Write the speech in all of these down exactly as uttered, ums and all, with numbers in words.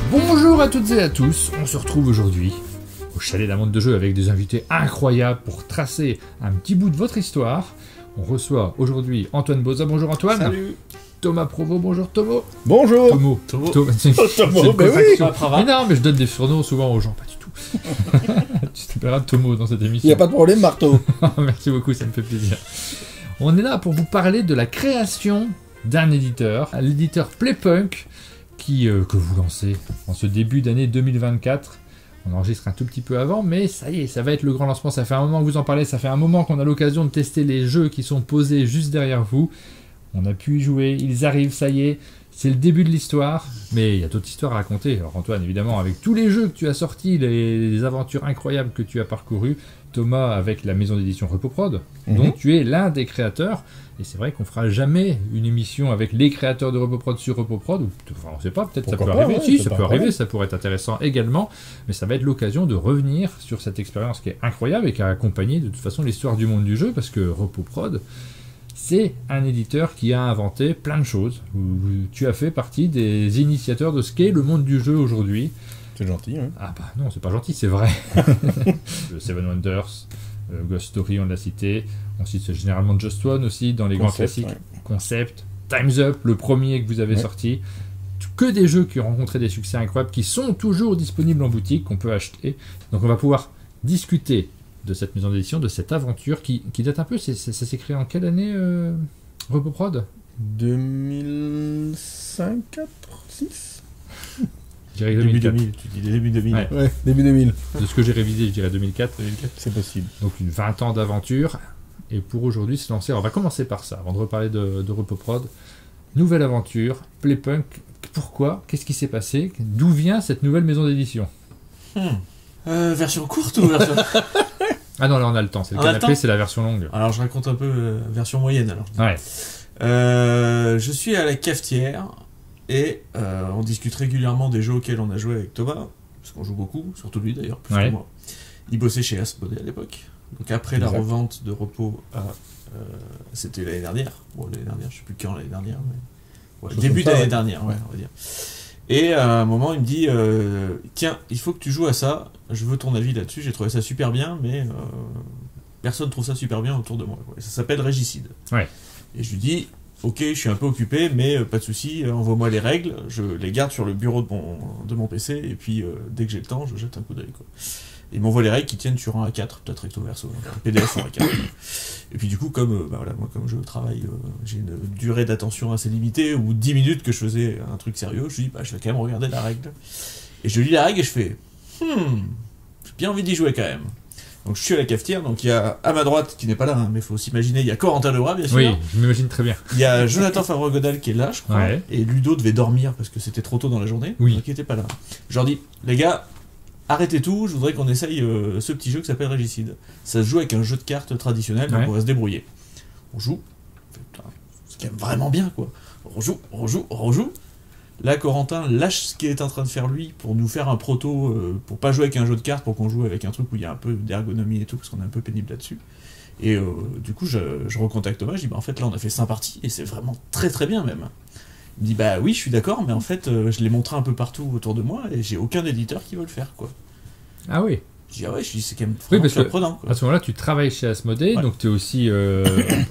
Bonjour à toutes et à tous, on se retrouve aujourd'hui au chalet d'un monde de jeu avec des invités incroyables pour tracer un petit bout de votre histoire. On reçoit aujourd'hui Antoine Boza, bonjour Antoine. Salut. Thomas Provo, bonjour Tomo. Bonjour. Tomo. Tomo. Tomo. C'est Tomo, mais oui. mais non, mais je donne des surnoms souvent aux gens, pas du tout. Tu t'appelleras Tomo dans cette émission. Il n'y a pas de problème, Marteau. Merci beaucoup, ça me fait plaisir. On est là pour vous parler de la création d'un éditeur, l'éditeur Playpunk, qui, euh, que vous lancez en ce début d'année deux mille vingt-quatre. On enregistre un tout petit peu avant, mais ça y est, ça va être le grand lancement. Ça fait un moment que vous en parlez, ça fait un moment qu'on a l'occasion de tester les jeux qui sont posés juste derrière vous. On a pu y jouer, ils arrivent, ça y est, c'est le début de l'histoire, mais il y a d'autres histoires à raconter. Alors Antoine, évidemment, avec tous les jeux que tu as sortis, les, les aventures incroyables que tu as parcourues, Thomas avec la maison d'édition RepoProd, mm-hmm. dont tu es l'un des créateurs, et c'est vrai qu'on fera jamais une émission avec les créateurs de RepoProd sur RepoProd, ou enfin, on ne sait pas, peut-être ça peut pas, arriver, ouais, si, ça ça peut peut arriver, arriver. ça pourrait être intéressant également, mais ça va être l'occasion de revenir sur cette expérience qui est incroyable et qui a accompagné de toute façon l'histoire du monde du jeu, parce que RepoProd, c'est un éditeur qui a inventé plein de choses. Tu as fait partie des initiateurs de ce qu'est le monde du jeu aujourd'hui. C'est gentil, hein. Ah bah non, c'est pas gentil, c'est vrai. Le Seven Wonders, euh, Ghost Story, on l'a cité. On cite généralement Just One aussi dans les Concept, grands classiques. Ouais. Concept, Time's Up, le premier que vous avez ouais. sorti. Que des jeux qui ont rencontré des succès incroyables, qui sont toujours disponibles en boutique, qu'on peut acheter. Donc on va pouvoir discuter de cette maison d'édition, de cette aventure qui, qui date un peu. C'est, c'est, ça s'est créé en quelle année, euh, RepoProd deux mille cinq, quatre, six Je dirais Début deux mille quatre. deux mille, tu dis début deux mille. Ouais. Ouais, début deux mille. De ce que j'ai révisé, je dirais deux mille quatre. deux mille quatre. C'est possible. Donc une vingt ans d'aventure. Et pour aujourd'hui se lancer, alors on va commencer par ça, avant de reparler de, de RepoProd. Nouvelle aventure, Playpunk. Pourquoi? Qu'est-ce qui s'est passé? D'où vient cette nouvelle maison d'édition? Hmm. Euh, version courte ou version... Ah non, là on a le temps, c'est le On a le canapé, temps c'est la version longue. Alors je raconte un peu euh, version moyenne alors. Ouais. Euh, je suis à la cafetière et euh, on discute régulièrement des jeux auxquels on a joué avec Thomas, parce qu'on joue beaucoup, surtout lui d'ailleurs, plus Ouais. que moi. Il bossait chez Asmodee à l'époque. Donc après Exact. la revente de Repos à... Euh, c'était l'année dernière. Bon, l'année dernière, je sais plus quand l'année dernière, mais... Ouais, Chose début comme ça, d'année ouais. dernière, ouais, on va dire. Et à un moment, il me dit euh, tiens, il faut que tu joues à ça, je veux ton avis là-dessus, j'ai trouvé ça super bien, mais euh, personne trouve ça super bien autour de moi. Quoi. Ça s'appelle Régicide. Ouais. Et je lui dis ok, je suis un peu occupé, mais euh, pas de souci, euh, envoie-moi les règles, je les garde sur le bureau de mon, de mon P C, et puis euh, dès que j'ai le temps, je jette un coup d'œil. Quoi. Et il m'envoie les règles qui tiennent sur un A quatre, peut-être recto verso, un P D F en A quatre. Et puis du coup, comme euh, bah voilà, moi comme je travaille, euh, j'ai une durée d'attention assez limitée, ou dix minutes que je faisais un truc sérieux, je dis bah je vais quand même regarder la règle. Et je lis la règle et je fais hmm, j'ai bien envie d'y jouer quand même. Donc je suis à la cafetière, donc il y a à ma droite, qui n'est pas là, hein, mais il faut s'imaginer, il y a Corentin Lebras bien sûr. Oui, je m'imagine très bien. Il y a Jonathan Favre-Godal qui est là, je crois, Ouais. et Ludo devait dormir parce que c'était trop tôt dans la journée, Oui. donc il était pas là. Je leur dis les gars, arrêtez tout, je voudrais qu'on essaye euh, ce petit jeu qui s'appelle Régicide. Ça se joue avec un jeu de cartes traditionnel, donc Ouais. on va se débrouiller. On joue, on fait, putain, c'est quand même vraiment bien quoi. On rejoue, on rejoue, on rejoue. Là, Corentin lâche ce qu'il est en train de faire lui pour nous faire un proto, euh, pour pas jouer avec un jeu de cartes, pour qu'on joue avec un truc où il y a un peu d'ergonomie et tout, parce qu'on est un peu pénible là-dessus. Et euh, du coup, je, je recontacte Thomas, je dis bah en fait là on a fait cinq parties et c'est vraiment très très bien même. Il me dit bah oui, je suis d'accord, mais en fait euh, je l'ai montré un peu partout autour de moi et j'ai aucun éditeur qui veut le faire quoi. Ah oui. Je dis ah ouais, je dis c'est quand même Oui, vraiment parce que surprenant quoi. à ce moment-là, tu travailles chez Asmodee, Ouais. donc tu es aussi... euh,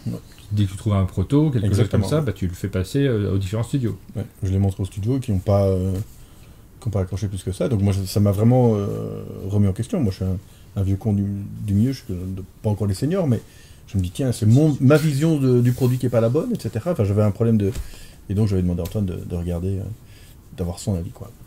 dès que tu trouves un proto, quelque Exactement. chose comme ça, bah, tu le fais passer euh, aux différents studios. Ouais. Je l'ai montré au studio qui n'ont pas, euh, qui ont pas accroché plus que ça. Donc moi, ça m'a vraiment euh, remis en question. Moi, je suis un, un vieux con du, du milieu, je suis de- pas encore les seniors, mais je me dis, tiens, c'est mon, ma vision de- du produit qui est pas la bonne, et cetera. Enfin, j'avais un problème de... Et donc, j'avais demandé à Antoine de, de regarder, euh, d'avoir son avis, quoi.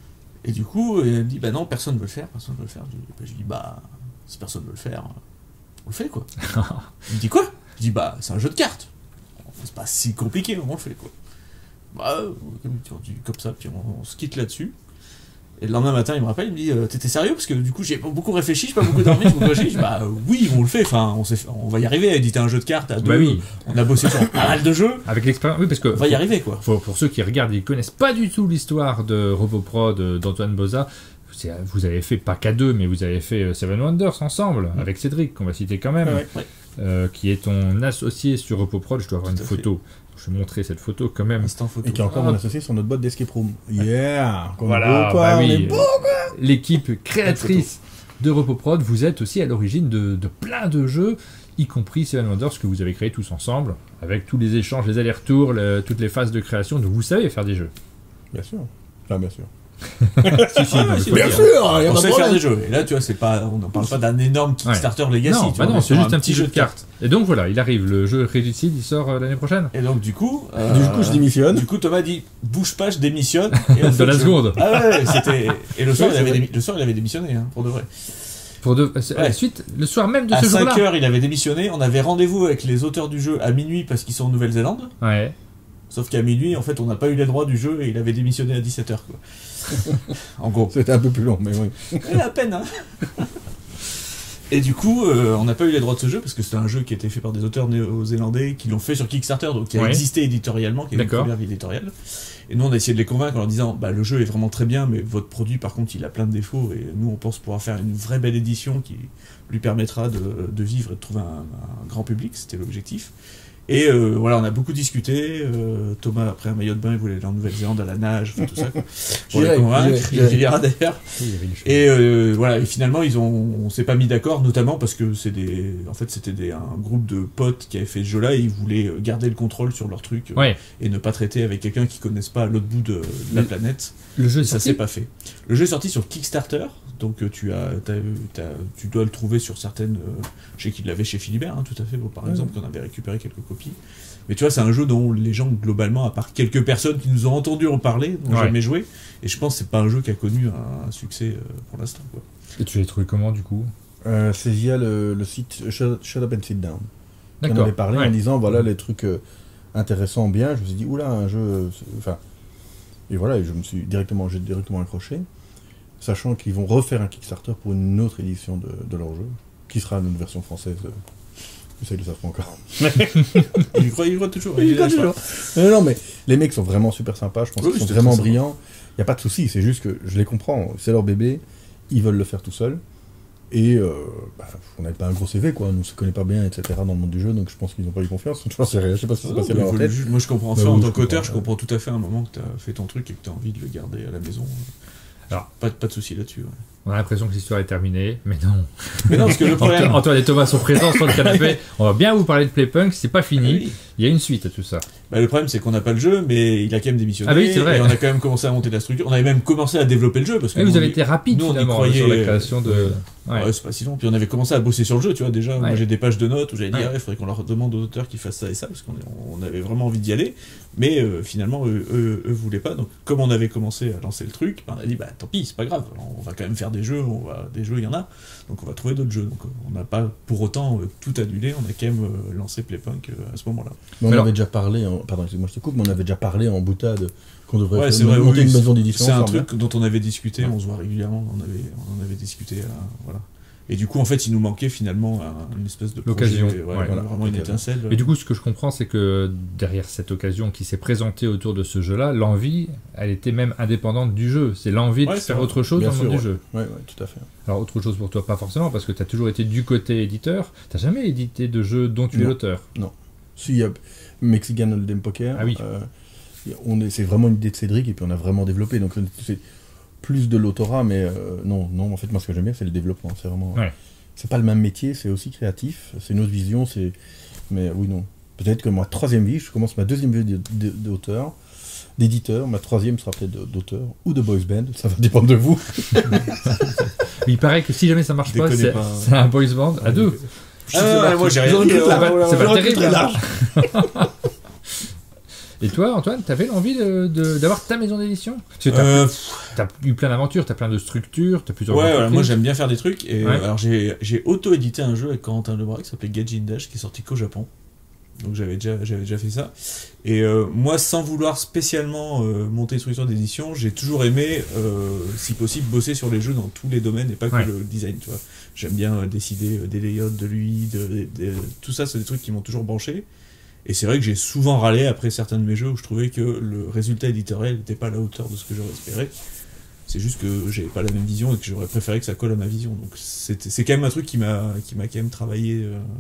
Et du coup, il me dit bah non, personne veut le faire, personne veut le faire. Je dis, bah, je dis bah si personne veut le faire, on le fait quoi. Il me dit quoi? Je dis bah c'est un jeu de cartes. C'est pas si compliqué, on le fait quoi. Bah euh, comme, on dit comme ça, puis on, on se quitte là-dessus. Et le lendemain matin, il me rappelle, il me dit euh, t'étais sérieux? Parce que du coup, j'ai pas beaucoup réfléchi, j'ai pas beaucoup dormi, j'ai beaucoup réfléchi. Je dis bah euh, oui, on le fait, enfin, on, sait, on va y arriver à éditer un jeu de cartes à deux. Bah oui. On a bossé sur pas mal de jeux, Avec l'expérience... Oui, parce que... on va y arriver quoi. Pour, pour ceux qui regardent, ils connaissent pas du tout l'histoire de RepoProd euh, d'Antoine Boza. C'est- Vous avez fait pas qu'à deux, mais vous avez fait euh, Seven Wonders ensemble, Mm. avec Cédric, qu'on va citer quand même. Ouais. Ouais. euh, qui est ton associé sur RepoProd. Je dois avoir Tout une à fait. photo. Je vais montrer cette photo quand même. Instant photo. Et qui est encore mon associé sur notre boîte d'escape room. Yeah. Qu'on est Voilà, beau, quoi, bah on oui. est beau. L'équipe créatrice de RepoProd, vous êtes aussi à l'origine de, de plein de jeux, y compris Seven Wonders que vous avez créé tous ensemble, avec tous les échanges, les allers-retours, le- toutes les phases de création. Donc vous savez faire des jeux. Bien sûr. Enfin, bien sûr. Si, si, non, si, faut Bien dire. sûr, il y a On pas de sait faire problème. des jeux. Et là, tu vois, c'est pas, on ne parle pas d'un énorme Kickstarter Legacy. Non, tu bah vois, non, mais c'est sur juste un petit jeu de cartes. Et donc voilà, il arrive, le jeu Reduced, il sort euh, l'année prochaine. Et donc, du coup. euh, Du coup, je démissionne. Du coup, Thomas dit bouge pas, je démissionne. Et en De fait, la je- seconde. Ah ouais, ouais, c'était. Et le soir, Ouais, il avait c'est démi- le soir, il avait démissionné, hein, pour de vrai. Pour de... euh, Ouais. Ensuite, le soir même de À ce jour-là. cinq heures, il avait démissionné. On avait rendez-vous avec les auteurs du jeu à minuit parce qu'ils sont en Nouvelle-Zélande. Ouais. Sauf qu'à minuit, en fait, on n'a pas eu les droits du jeu et il avait démissionné à dix-sept heures, quoi. En gros. C'était un peu plus long, mais oui. Et à peine, hein. Et du coup, euh, on n'a pas eu les droits de ce jeu parce que c'était un jeu qui était fait par des auteurs néo-zélandais qui l'ont fait sur Kickstarter, donc qui a Ouais. existé éditorialement, qui est une D'accord. première vie éditoriale. Et nous, on a essayé de les convaincre en leur disant bah, le jeu est vraiment très bien, mais votre produit, par contre, il a plein de défauts. Et nous, on pense pouvoir faire une vraie belle édition qui lui permettra de, de vivre et de trouver un, un grand public. C'était l'objectif. Et euh, voilà, on a beaucoup discuté. Euh, Thomas, après un maillot de bain, il voulait aller en Nouvelle-Zélande à la nage, enfin, tout ça. Quoi, pour les J'irai, convaincre. j'irai, Il ira d'ailleurs. Oui, il y avait une chose. Et euh, voilà, et finalement ils ont, on s'est pas mis d'accord, notamment parce que c'est des, en fait c'était des, un groupe de potes qui avaient fait ce jeu-là et ils voulaient euh, garder le contrôle sur leur truc euh, Ouais. et ne pas traiter avec quelqu'un qui connaissent pas à l'autre bout de, de la Le- planète. Le jeu Et est ça sorti. s'est pas fait. Le jeu est sorti sur Kickstarter, donc euh, tu as, t'as- t'as- tu dois le trouver sur certaines. Euh, je sais qu'il l'avait chez Philibert, hein, tout à fait, par Ouais. exemple, qu'on avait récupéré quelques copies. Mais tu vois, c'est un jeu dont les gens, globalement, à part quelques personnes qui nous ont entendu en parler, n'ont Ouais. jamais joué. Et je pense que c'est pas un jeu qui a connu un, un succès euh, pour l'instant, quoi. Et tu l'as trouvé comment du coup? Euh, c'est via le, le site Shut, Shut Up and Sit Down. On D'accord. avait parlé Ouais. en disant voilà les trucs euh, intéressants, bien. Je me suis dit oula, un jeu. euh, c'est- Enfin. Et voilà, et je me suis directement, j'ai directement accroché, sachant qu'ils vont refaire un Kickstarter pour une autre édition de, de leur jeu, qui sera une version française. euh, Ça, ils le savent pas encore. Il y croit, il y croit toujours. Il il y croit lâche pas. toujours. Non, non, mais les mecs sont vraiment super sympas. Je pense Oui, qu'ils sont c'était vraiment très sympa. brillants. Il n'y a pas de souci. C'est juste que je les comprends. C'est leur bébé. Ils veulent le faire tout seuls. Et euh, bah, on n'avait pas un gros C V, quoi. On ne se connaît pas bien, et cetera dans le monde du jeu. Donc je pense qu'ils n'ont pas eu confiance. Je sais rien. Je sais pas ce qui s'est Non, passé mais dans leur il faut tête. juste- Moi je comprends Bah ça oui, en je tant qu'auteur, comprends, je ouais. comprends tout à fait un moment que tu as fait ton truc et que tu as envie de le garder à la maison. Alors. pas, pas de souci là-dessus. Ouais. On a l'impression que l'histoire est terminée, mais non. Mais non, parce que le problème. Antoine, Antoine et Thomas sont présents sur le canapé. On va bien vous parler de Playpunk, c'est pas fini. Oui. Il y a une suite à tout ça. Bah, le problème, c'est qu'on n'a pas le jeu, mais il a quand même démissionné. Ah oui, c'est vrai. Et on a quand même commencé à monter la structure. On avait même commencé à développer le jeu. Parce que Et nous, vous on avez y- été rapide nous, on y finalement croyait, sur la euh, création de. Ouais, Ouais. c'est pas si long. Puis on avait commencé à bosser sur le jeu, tu vois. Déjà, moi Ouais. j'ai des pages de notes où j'avais dit, Ouais. ah, il faudrait qu'on leur demande aux auteurs qu'ils fassent ça et ça, parce qu'on on avait vraiment envie d'y aller. Mais euh, finalement, eux, eux, eux voulaient pas. Donc, comme on avait commencé à lancer le truc, ben, on a dit, bah tant pis, c'est pas grave. On va quand même faire des jeux. On va... Des jeux, il y en a. Donc, on va trouver d'autres jeux. Donc, euh, on n'a pas pour autant euh, tout annulé. On a quand même euh, lancé Playpunk euh, à ce moment-là. Mais on Alors- avait déjà parlé. En... Pardon, excuse-moi, je te coupe. Mais on avait déjà parlé en boutade qu'on devrait Ouais, faire- c'est vrai, monter oui, une c'est- maison d'édition. C'est un ensemble. truc dont on avait discuté, Ouais. on se voit régulièrement, on avait, on en avait discuté, euh, voilà. Et du coup, en fait, il nous manquait finalement un- une espèce de projet, L'occasion, ouais, ouais, voilà, vraiment une l'occasion. étincelle. Et du coup, ce que je comprends, c'est que derrière cette occasion qui s'est présentée autour de ce jeu-là, l'envie, elle était même indépendante du jeu. C'est l'envie Ouais, de c'est faire vrai. autre chose Bien dans le sûr, monde ouais. du jeu. Ouais, ouais, tout à fait. Alors, autre chose pour toi, pas forcément, parce que tu as toujours été du côté éditeur. Tu n'as jamais édité de jeu dont tu es Non. l'auteur. Si, il y a Mexican Hold'em Poker. Ah oui. euh, on est, c'est vraiment une idée de Cédric et puis on a vraiment développé. Donc c'est plus de l'autorat, mais euh, non, non. En fait, moi, ce que j'aime bien, c'est le développement. C'est vraiment. Ouais. C'est pas le même métier, c'est aussi créatif. C'est une autre vision. C'est. Mais oui, non. Peut-être que moi, troisième vie, je commence ma deuxième vie d- d- d'auteur, d'éditeur. Ma troisième sera peut-être de- d'auteur ou de boys band. Ça va dépendre de vous. Il paraît que si jamais ça marche pas, Déconnez c'est pas. c'est un boys band à deux. Ah, ouais, moi j'ai rien J'aurais dit. cru euh, que la- pas- c'est pas j'aurais cru terrible, très hein. large. Et toi, Antoine, t'avais l'envie de- de- d'avoir ta maison d'édition? Parce que t'as Euh, t'as eu plein d'aventures, t'as plein de structures, t'as plusieurs Ouais, voilà, entreprises. moi j'aime bien faire des trucs. Et Ouais. euh, alors j'ai j'ai auto-édité un jeu avec Corentin Lebrac qui s'appelait Gajin Dash qui est sorti qu'au Japon. Donc j'avais déjà, j'avais déjà fait ça. Et euh, moi, sans vouloir spécialement euh, monter une structure d'édition, j'ai toujours aimé, euh, si possible, bosser sur les jeux dans tous les domaines et pas que Ouais. le design. Tu vois. J'aime bien euh, décider euh, des layouts, de lui, de, de- de- tout ça, c'est des trucs qui m'ont toujours branché. Et c'est vrai que j'ai souvent râlé après certains de mes jeux où je trouvais que le résultat éditorial n'était pas à la hauteur de ce que j'aurais espéré. C'est juste que j'avais pas la même vision et que j'aurais préféré que ça colle à ma vision. Donc c'était- c'est quand même un truc qui m'a qui m'a quand même travaillé euh,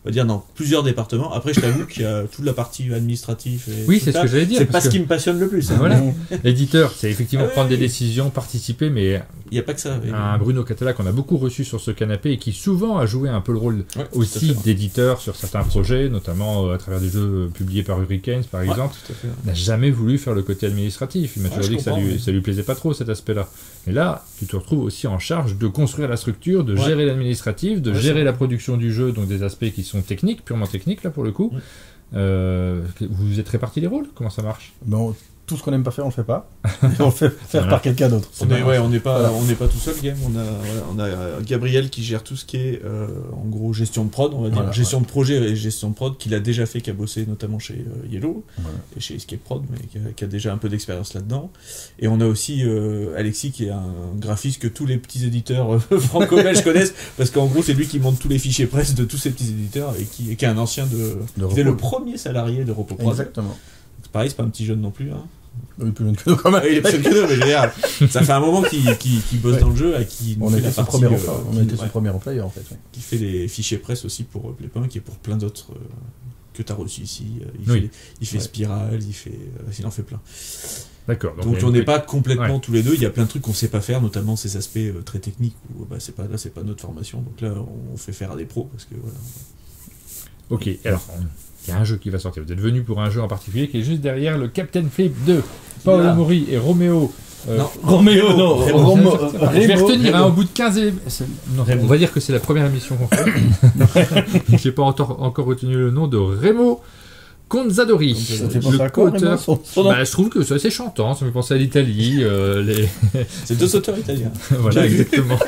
va dire, dans plusieurs départements. Après, je t'avoue qu'il y a toute la partie administrative. Et Oui, tout c'est ça. ce que j'allais dire. C'est pas parce ce que- qui me passionne le plus. hein. Voilà. L'éditeur, c'est effectivement Ah oui, prendre des oui. décisions, participer, mais Il n'y a pas que ça. oui. un Bruno Catala qu'on a beaucoup reçu sur ce canapé et qui souvent a joué un peu le rôle Ouais, tout à aussi fait. d'éditeur sur certains projets, notamment euh, à travers des jeux euh, publiés par Hurricanes par Ouais, exemple, tout à fait. n'a jamais voulu faire le côté administratif. Il m'a Ouais, toujours je dit que ça comprends, lui, oui. ça lui plaisait pas trop cet aspect-là. Mais là, tu te retrouves aussi en charge de construire la structure, de Ouais. gérer l'administratif, de Ouais, gérer c'est la production du jeu, donc des aspects qui sont techniques, purement techniques là pour le coup. Ouais. Euh, vous vous êtes répartis les rôles? Comment ça marche? Bon, tout ce qu'on n'aime pas faire, on le fait pas. on le fait faire Voilà. par quelqu'un d'autre. On est, ouais, on n'est pas, Voilà. on n'est pas tout seul, game. On a, voilà, on a euh, Gabriel qui gère tout ce qui est, euh, en gros, gestion de prod, on va dire, Voilà, gestion de projet et gestion de prod, qu'il a déjà fait, qui a bossé notamment chez euh, Yellow Voilà. et chez Escape Prod, mais qui a, qui a déjà un peu d'expérience là-dedans. Et on a aussi euh, Alexis qui est un graphiste que tous les petits éditeurs euh, franco-belges connaissent, parce qu'en gros, c'est lui qui monte tous les fichiers presse de tous ces petits éditeurs et qui, et qui est un ancien de, De qui était Repo. le premier salarié de RepoProd. Exactement. C'est pareil, c'est pas un petit jeune non plus. Hein. Oui, plus jeune que nous quand même. Ah, il est plus que nous, mais je veux dire, ça fait un moment qu'il qu'il- qu'il bosse Ouais. dans le jeu et qu'il nous On fait était la son partie, premier, euh, employeur. on qui- était son ouais, premier employeur en fait. ouais. qui fait les fichiers presse aussi pour euh, Playpunk et pour plein d'autres euh, que tu as reçus ici. Euh, Il Oui. fait, il fait Ouais. Spiral, il fait, euh, il en fait plein. D'accord. Donc, il y a on une n'est petite- pas complètement Ouais. tous les deux. Il y a plein de trucs qu'on sait pas faire, notamment ces aspects euh, très techniques où bah, c'est pas là, c'est pas notre formation. Donc là, on fait faire à des pros parce que voilà. Ok, alors, il y a un jeu qui va sortir. Vous êtes venu pour un jeu en particulier qui est juste derrière le Captain Flip de Paolo Là. Mori et Roméo. euh, Non. Roméo, non, Rémo. Romo- je vais Rémo- retenir hein, Rémo. au bout de quinze élé- c'est- non, Rémo. on va dire que c'est la première émission qu'on fait. J'ai pas encore, encore retenu le nom de Remo Conzadori. Ça te fait Le penser à quoi, co-auteur. Rémo, son- son nom Bah, je trouve que c'est assez chantant, ça me fait penser à l'Italie. euh, les... C'est deux auteurs italiens. voilà, J'ai vu. exactement.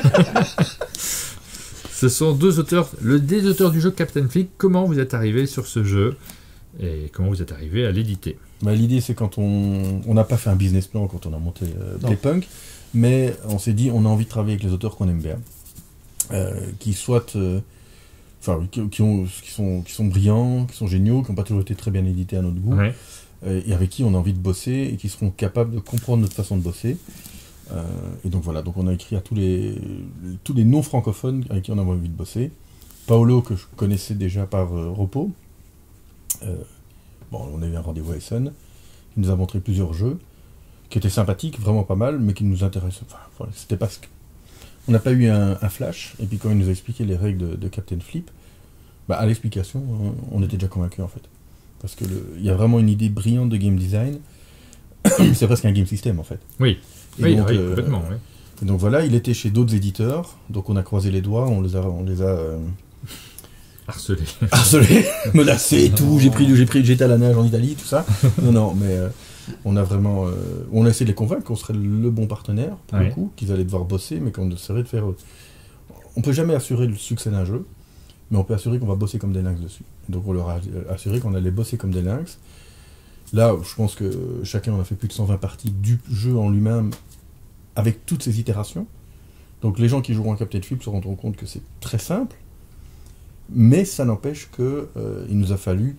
Ce sont deux auteurs, le, des auteurs du jeu Captain Flick. Comment vous êtes arrivé sur ce jeu et comment vous êtes arrivé à l'éditer? Bah, l'idée, c'est quand on on n'a pas fait un business plan quand on a monté euh, Non. Playpunk, mais on s'est dit on a envie de travailler avec les auteurs qu'on aime bien, euh, qui soit, euh, enfin, qui, qui ont, qui sont, qui sont brillants, qui sont géniaux, qui n'ont pas toujours été très bien édités à notre goût, Ouais. euh, et avec qui on a envie de bosser et qui seront capables de comprendre notre façon de bosser. Euh, et donc voilà, donc on a écrit à tous les tous les non francophones avec qui on avait envie de bosser. Paolo que je connaissais déjà par euh, Repo. Euh, bon, on a eu un rendez-vous à Essen, qui nous a montré plusieurs jeux, qui étaient sympathiques, vraiment pas mal, mais qui nous intéressaient. Enfin, voilà, c'était pas ce que- on n'a pas eu un, un flash, et puis quand il nous a expliqué les règles de, de Captain Flip, bah, à l'explication, hein, on était déjà convaincus en fait. Parce que le- il y a vraiment une idée brillante de game design. C'est presque un game system en fait. Oui, Et oui, donc, oui, euh, complètement. oui. et donc voilà, il était chez d'autres éditeurs, donc on a croisé les doigts, on les a, on les a euh, Harcelé. harcelés, menacés et tout. J'ai pris, j'ai pris, j'étais à la nage en Italie, tout ça. Non, non, mais euh, on a vraiment, euh, on a essayé de les convaincre qu'on serait le bon partenaire pour Ouais. le coup, qu'ils allaient devoir bosser, mais qu'on essaierait de faire. On peut jamais assurer le succès d'un jeu, mais on peut assurer qu'on va bosser comme des lynx dessus. Donc on leur a assuré qu'on allait bosser comme des lynx. Là, je pense que chacun en a fait plus de cent vingt parties du jeu en lui-même, avec toutes ces itérations. Donc les gens qui joueront à Captain Flip se rendront compte que c'est très simple, mais ça n'empêche que euh, il nous a fallu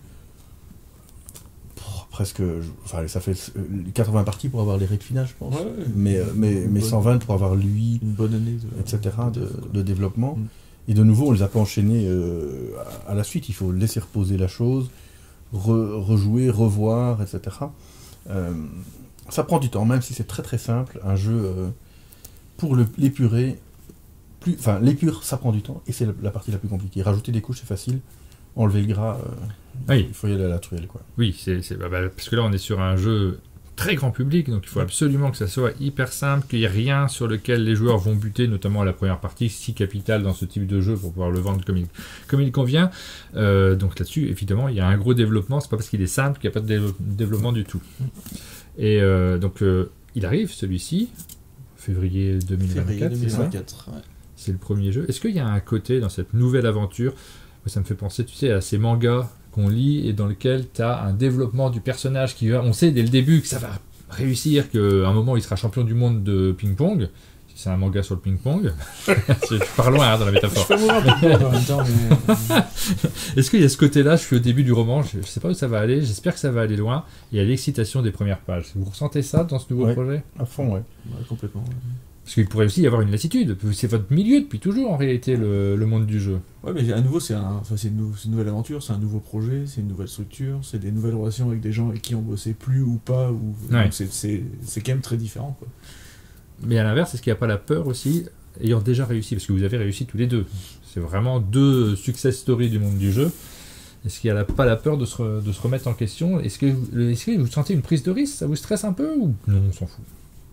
pff, presque, je- enfin ça fait euh, quatre-vingts parties pour avoir les règles finales, je pense. Ouais, ouais. Mais, euh, mais, Une mais bonne- cent vingt pour avoir lui, Une bonne année, de, et cetera, de, de développement. Mm. Et de nouveau, on les a pas enchaînés euh, à, à la suite. Il faut laisser reposer la chose, re- rejouer, revoir, et cetera. Euh, ça prend du temps, même si c'est très très simple. Un jeu, euh, pour le- l'épurer, plus, enfin l'épure, ça prend du temps, et c'est la, la partie la plus compliquée. Rajouter des couches, c'est facile. Enlever le gras, euh, Oui. il faut y aller à la truelle, quoi. Oui, c'est, c'est- bah, bah, parce que là on est sur un jeu très grand public, donc il faut absolument que ça soit hyper simple, qu'il n'y ait rien sur lequel les joueurs vont buter, notamment à la première partie, si capital dans ce type de jeu pour pouvoir le vendre comme il, comme il convient. Euh, donc là-dessus, évidemment, il y a un gros développement, c'est pas parce qu'il est simple qu'il n'y a pas de dévo- développement du tout. Et euh, donc euh, il arrive celui-ci, février deux mille vingt-quatre, février deux mille c'est ça vingt-quatre. Ouais. C'est le premier jeu. Est-ce qu'il y a un côté dans cette nouvelle aventure, ça me fait penser, tu sais, à ces mangas qu'on lit et dans lesquels tu as un développement du personnage qui va, on sait dès le début que ça va réussir, qu'à un moment il sera champion du monde de ping-pong. Si c'est un manga sur le ping-pong. Je pars loin hein, dans la Je métaphore. fais mourir tout le monde en même temps, mais... Est-ce qu'il y a ce côté-là, je suis au début du roman, je ne sais pas où ça va aller, j'espère que ça va aller loin. Il y a l'excitation des premières pages. Vous ressentez ça dans ce nouveau Ouais. projet? À fond, ouais. Ouais, complètement. ouais. Parce qu'il pourrait aussi y avoir une lassitude. C'est votre milieu depuis toujours, en réalité, le, le monde du jeu. Ouais, mais à nouveau, c'est un, enfin, c'est une, nou- c'est une nouvelle aventure, c'est un nouveau projet, c'est une nouvelle structure, c'est des nouvelles relations avec des gens avec qui on bossait plus ou pas. Ou... Ouais. Donc c'est, c'est, c'est quand même très différent, quoi. Mais à l'inverse, est-ce qu'il n'y a pas la peur aussi, ayant déjà réussi, parce que vous avez réussi tous les deux. C'est vraiment deux success stories du monde du jeu. Est-ce qu'il n'y a pas la peur de se, re- de se remettre en question? Est-ce que, vous- est-ce que vous sentez une prise de risque? Ça vous stresse un peu ou non, on s'en fout?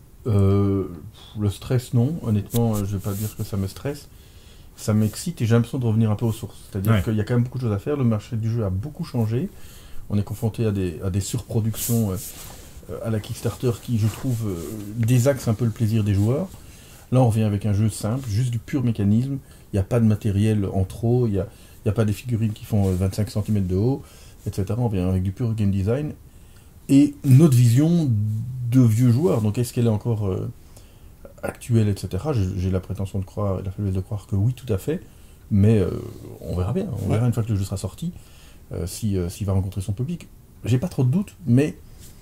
Euh, le stress, non. Honnêtement, euh, je vais pas dire que ça me stresse. Ça m'excite et j'ai l'impression de revenir un peu aux sources. C'est-à-dire Ouais. qu'il y a quand même beaucoup de choses à faire. Le marché du jeu a beaucoup changé. On est confronté à des, à des surproductions euh, euh, à la Kickstarter qui, je trouve, euh, désaxent un peu le plaisir des joueurs. Là, on revient avec un jeu simple, juste du pur mécanisme. Il n'y a pas de matériel en trop. Il n'y a, il y a pas des figurines qui font euh, vingt-cinq centimètres de haut, et cetera. On vient avec du pur game design. Et notre vision de vieux joueurs, donc est-ce qu'elle est encore euh, actuelle, et cetera. J'ai, j'ai la prétention de croire, la faiblesse de croire que oui, tout à fait, mais euh, on verra bien, on verra une fois que le jeu sera sorti, euh, si, euh, s'il va rencontrer son public. J'ai pas trop de doutes, mais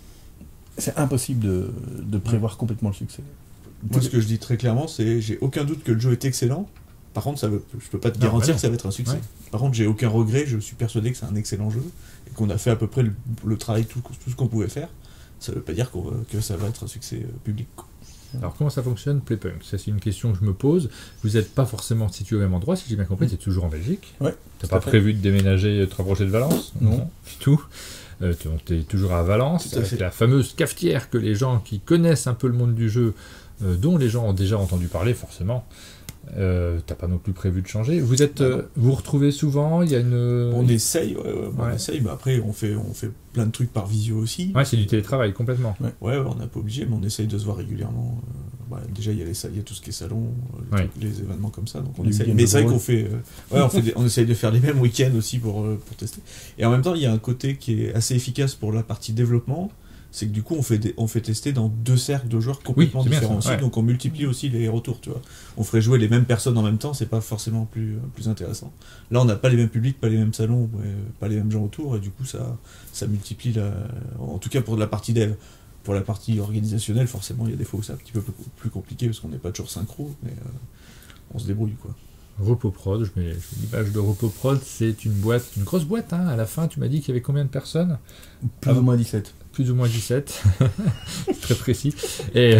c'est impossible de, de prévoir complètement le succès. Moi, ce que je dis très clairement, c'est j'ai aucun doute que le jeu est excellent. Par contre, ça veut, je peux pas te Non, garantir bah non. que ça va être un succès. Ouais. Par contre, j'ai aucun regret. Je suis persuadé que c'est un excellent jeu et qu'on a fait à peu près le, le travail, tout, tout ce qu'on pouvait faire. Ça veut pas dire qu'on va- que ça va être un succès euh, public, quoi. Alors comment ça fonctionne, Playpunk? Ça, c'est une question que je me pose. Vous n'êtes pas forcément situé au même endroit, si j'ai bien compris, Mm. c'est toujours en Belgique. Ouais, T'as tout pas à fait. prévu de déménager, de te rapprocher de Valence? Non. Du tout. Euh, tu es toujours à Valence, Tout à avec fait. la fameuse cafetière que les gens qui connaissent un peu le monde du jeu, euh, dont les gens ont déjà entendu parler, forcément. Euh, T'as pas non plus prévu de changer. Vous êtes, Non, euh, vous vous retrouvez souvent. Il y a une. On essaye, ouais, ouais, on Ouais. essaye, mais après on fait, on fait plein de trucs par visio aussi. Ouais, c'est du télétravail complètement. Ouais, ouais, on n'est pas obligé, mais on essaye de se voir régulièrement. Euh, ouais, déjà, il y, a les sa- il y a tout ce qui est salon, euh, les, Ouais. trucs- les événements comme ça, donc on Les essaye. week-ends Mais de c'est vrai rôle. qu'on fait, euh, ouais, on, fait des- on essaye de faire les mêmes week-ends aussi pour, euh, pour tester. Et en même temps, il y a un côté qui est assez efficace pour la partie développement, c'est que du coup, on fait, des- on fait tester dans deux cercles de joueurs complètement c'est bien différents ça, aussi, ouais. donc on multiplie aussi les retours, tu vois. On ferait jouer les mêmes personnes en même temps, c'est pas forcément plus, euh, plus intéressant. Là, on n'a pas les mêmes publics, pas les mêmes salons, ouais, pas les mêmes gens autour, et du coup, ça, ça multiplie la... En tout cas, pour de la partie dev. Pour la partie organisationnelle, forcément, il y a des fois où c'est un petit peu plus, plus compliqué, parce qu'on n'est pas toujours synchro, mais euh, on se débrouille, quoi. Repoprod, je mets, je mets l'image de Repoprod, c'est une boîte, une grosse boîte, hein. À la fin, tu m'as dit qu'il y avait combien de personnes? Plus Ah, ou moins dix-sept. Plus ou moins dix-sept, c'est très précis. Et,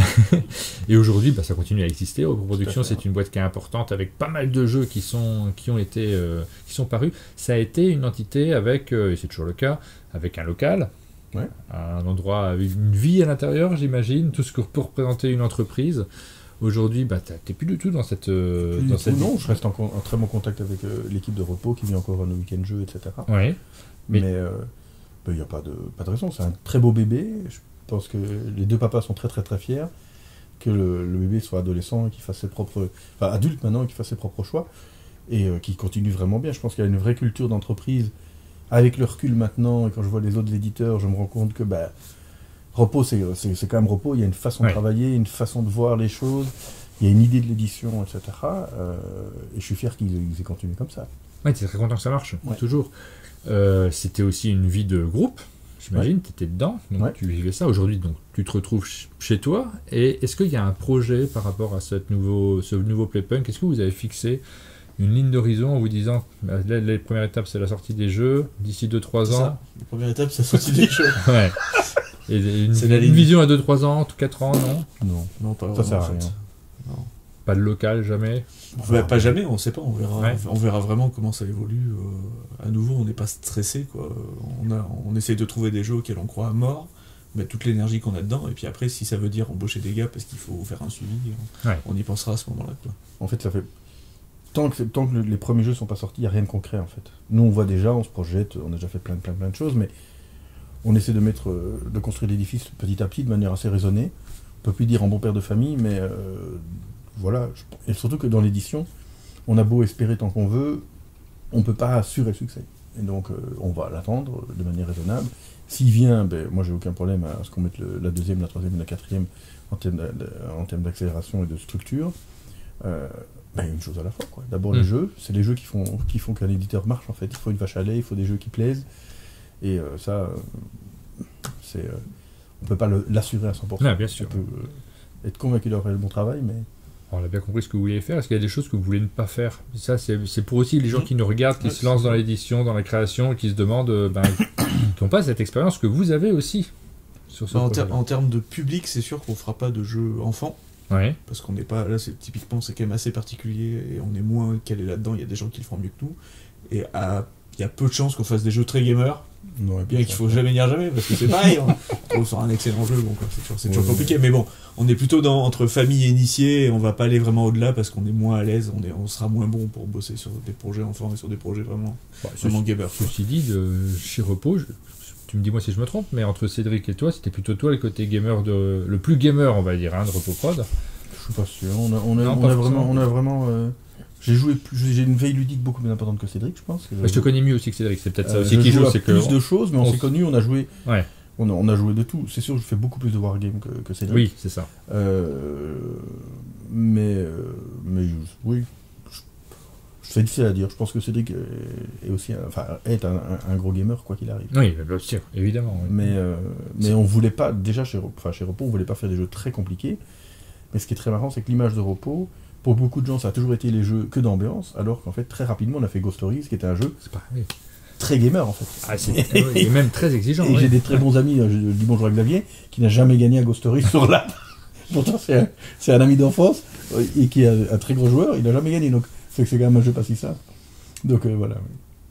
et aujourd'hui, bah, ça continue à exister. Reproduction, Tout à fait, c'est une boîte qui est importante avec pas mal de jeux qui sont, qui ont été, euh, qui sont parus. Ça a été une entité avec, euh, et c'est toujours le cas, avec un local, Ouais. un endroit avec une vie à l'intérieur, j'imagine, tout ce que peut représenter une entreprise. Aujourd'hui, bah, t'as- t'es plus du tout dans cette, euh, Plus dans du cette tout, non, je reste en, con- en très bon contact avec euh, l'équipe de repos qui vient encore à nos week-ends jeux, et cetera. Ouais. Mais- Mais il n'y a pas de, pas de raison, c'est un très beau bébé. Je pense que les deux papas sont très très très fiers que le, le bébé soit adolescent et qu'il fasse ses propres... Enfin, adulte maintenant et qu'il fasse ses propres choix et euh, qu'il continue vraiment bien. Je pense qu'il y a une vraie culture d'entreprise. Avec le recul maintenant, et quand je vois les autres éditeurs, je me rends compte que bah, repos, c'est, c'est, c'est quand même repos. Il y a une façon Ouais. de travailler, une façon de voir les choses, il y a une idée de l'édition, et cetera. Euh, et je suis fier qu'ils, qu'ils aient continué comme ça. Ouais, t'es très content que ça marche, Ouais. toujours. Euh, c'était aussi une vie de groupe, j'imagine, tu étais dedans, donc Ouais. tu vivais ça. Aujourd'hui, donc tu te retrouves ch- chez toi. Et est-ce qu'il y a un projet par rapport à cette nouveau, ce nouveau Playpunk? Est-ce que vous avez fixé une ligne d'horizon en vous disant, bah, là, la première étape, c'est la sortie des jeux, d'ici deux trois C'est ans? ça. La première étape, c'est la sortie des jeux. Ouais. Et une, C'est la une ligne. vision à deux trois ans, quatre ans, non? Non, Non, pas ça vraiment, sert à en fait. rien. Non. Pas de local, jamais? Bah, pas jamais, on sait pas, on verra, Ouais. on verra vraiment comment ça évolue. Euh, à nouveau, on n'est pas stressé, quoi. On, a, on essaye de trouver des jeux auxquels on croit à mort, mettre toute l'énergie qu'on a dedans, et puis après, si ça veut dire embaucher des gars parce qu'il faut faire un suivi, on, Ouais. on y pensera à ce moment-là, quoi. En fait, ça fait... Tant que, tant que le- les premiers jeux sont pas sortis, il n'y a rien de concret, en fait. Nous, on voit déjà, on se projette, on a déjà fait plein, plein, plein de choses, mais on essaie de mettre, euh, de construire l'édifice petit à petit, de manière assez raisonnée. On peut plus dire en bon père de famille, mais euh, voilà. Je- Et surtout que dans l'édition, on a beau espérer tant qu'on veut, on peut pas assurer le succès. Et donc, euh, on va l'attendre de manière raisonnable. S'il vient, ben, moi, j'ai aucun problème à ce qu'on mette le- la deuxième, la troisième et la quatrième en termes de- de- en termes d'accélération et de structure. Euh, ben, une chose à la fois, quoi. D'abord, Mm. les jeux, c'est les jeux qui font, qui font qu'un éditeur marche, en fait. Il faut une vache à lait, il faut des jeux qui plaisent. Et euh, ça, euh, c'est, euh, on peut pas le- l'assurer à cent pour cent. Ouais, bien sûr. On peut euh, être convaincu d'avoir fait le bon travail, mais on a bien compris ce que vous vouliez faire. Est-ce qu'il y a des choses que vous voulez ne pas faire? Ça, c'est, c'est pour aussi les gens qui nous regardent, qui Ouais, se lancent dans l'édition, dans la création, et qui se demandent, euh, ben, qui n'ont pas cette expérience que vous avez aussi sur ce Bah, en, projet. ter- en termes de public, c'est sûr qu'on fera pas de jeux enfants. Ouais. Parce qu'on n'est pas. Là, c'est, typiquement, c'est quand même assez particulier et on est moins calé là-dedans. Il y a des gens qui le feront mieux que nous. Et à- il y a peu de chances qu'on fasse des jeux très gamers. Non, et Bien puis qu'il ça- faut jamais dire jamais, parce que c'est pareil. On trouve sur un excellent jeu, bon, quoi, c'est toujours, c'est toujours Ouais, compliqué. Mais bon, on est plutôt dans, entre famille et initiés et on va pas aller vraiment au-delà parce qu'on est moins à l'aise. On, est, on sera moins bon pour bosser sur des projets enfants et sur des projets vraiment, Bah, vraiment ceci, gamers. quoi. ceci dit, de, chez Repos, je- tu me dis moi si je me trompe, mais entre Cédric et toi, c'était plutôt toi le côté gamer, de, le plus gamer, on va dire, hein, de Repos Prod. Je suis pas sûr. On a, on a, Non, on pas a forcément. vraiment. On a vraiment euh, j'ai joué plus, j'ai une veille ludique beaucoup plus importante que Cédric, je pense. Mais je te connais mieux aussi que Cédric, c'est peut-être ça Euh, aussi je qui joue joue, à c'est que... plus de choses, mais on, on s'est s- connus, on a joué. Ouais. On a, on a joué de tout. C'est sûr, je fais beaucoup plus de wargame que, que Cédric. Oui, c'est ça. Euh, mais, euh, mais oui, je- c'est difficile à dire. Je pense que Cédric est, est aussi, un, enfin, est un, un- un gros gamer quoi qu'il arrive. Oui, bien sûr, évidemment. oui. Mais, euh, mais on voulait pas, déjà chez, Re- enfin, chez Repos, on voulait pas faire des jeux très compliqués. Mais ce qui est très marrant, c'est que l'image de Repos, pour beaucoup de gens, ça a toujours été les jeux que d'ambiance, alors qu'en fait, très rapidement, on a fait Ghost Stories, qui était un jeu C'est pareil. très gamer en fait. Ah, c'est... ah oui, et même très exigeant. Et oui. j'ai des très bons amis, je dis bonjour à Xavier, qui n'a jamais gagné à Ghost Stories sur l'app. Pourtant, c'est un, c'est un ami d'enfance, euh, et qui est un, un très gros joueur, il n'a jamais gagné, donc c'est que c'est quand même un jeu pas si simple. Donc euh, voilà.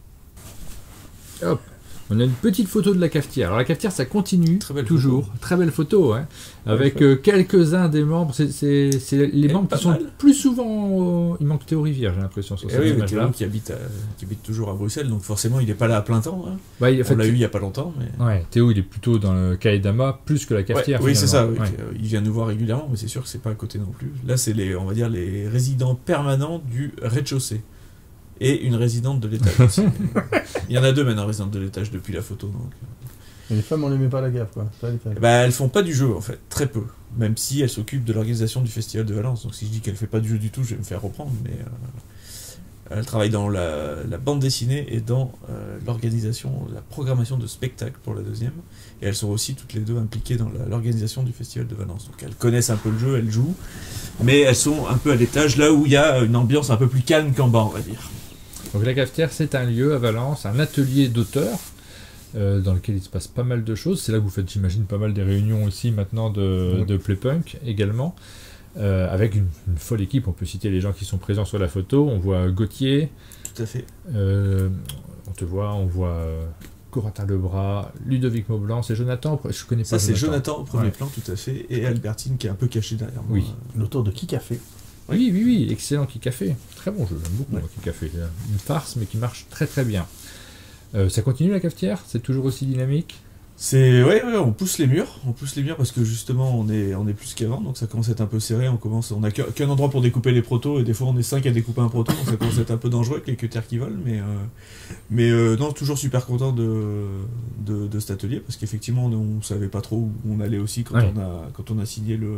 Hop. On a une petite photo de la cafetière. Alors la cafetière, ça continue Très belle toujours. photo. Très belle photo, hein, avec Ouais, euh, quelques-uns des membres. C'est, c'est, c'est les Et membres pas qui sont mal. plus souvent. euh, Il manque Théo Rivière, j'ai l'impression, sur Et cette oui, mais image-là. Théo qui habite, à- qui habite toujours à Bruxelles, donc forcément il n'est pas là à plein temps. Hein. Bah, il- en On fait, l'a eu il y a pas longtemps, mais. ouais, Théo, il est plutôt dans le Kaedama plus que la Ouais, cafetière. oui, c'est ça. finalement. oui, Ouais. euh, Il vient nous voir régulièrement, mais c'est sûr que c'est pas à côté non plus. Là, c'est les, on va dire, les résidents permanents du rez-de-chaussée et une résidente de l'étage. aussi. Il y en a deux maintenant résidentes de l'étage depuis la photo. Donc. Et les femmes, on les met pas à la gaffe, quoi. Ça, les femmes. Eh ben, elles font pas du jeu en fait, très peu. Même si elles s'occupent de l'organisation du festival de Valence. Donc si je dis qu'elle fait pas du jeu du tout, je vais me faire reprendre. Mais euh, elle travaille dans la, la bande dessinée et dans euh, l'organisation, la programmation de spectacles pour la deuxième. Et elles sont aussi toutes les deux impliquées dans la- l'organisation du festival de Valence. Donc elles connaissent un peu le jeu, elles jouent, mais elles sont un peu à l'étage, là où il y a une ambiance un peu plus calme qu'en bas, on va dire. Donc la cafetière, c'est un lieu à Valence, un atelier d'auteurs, euh, dans lequel il se passe pas mal de choses. C'est là que vous faites, j'imagine, pas mal des réunions aussi maintenant de, Ouais. de Playpunk également, euh, avec une, une folle équipe. On peut citer les gens qui sont présents sur la photo. On voit Gauthier, Tout à fait. euh, on te voit, on voit euh, Corentin Lebras, Ludovic Maublanc, c'est Jonathan. Je connais pas Ça c'est Jonathan au premier Ouais. plan, tout à fait, et Albertine qui est un peu cachée derrière moi. Oui. L'auteur de Qui Café. Oui, oui, oui, excellent Qui Café. Très bon jeu, j'aime beaucoup Ouais. moi, Qui Café. C'est une farce, mais qui marche très très bien. Euh, ça continue la cafetière? C'est toujours aussi dynamique? C'est ouais, ouais, on pousse les murs, on pousse les murs parce que justement on est on est plus qu'avant, donc ça commence à être un peu serré. On commence, on a qu'un qu'un endroit pour découper les protos et des fois on est cinq à découper un proto, donc ça commence à être un peu dangereux avec les cutters qui volent, mais euh, mais euh, non, toujours super content de de, de cet atelier parce qu'effectivement on, on savait pas trop où on allait aussi quand Ouais. on a quand on a signé le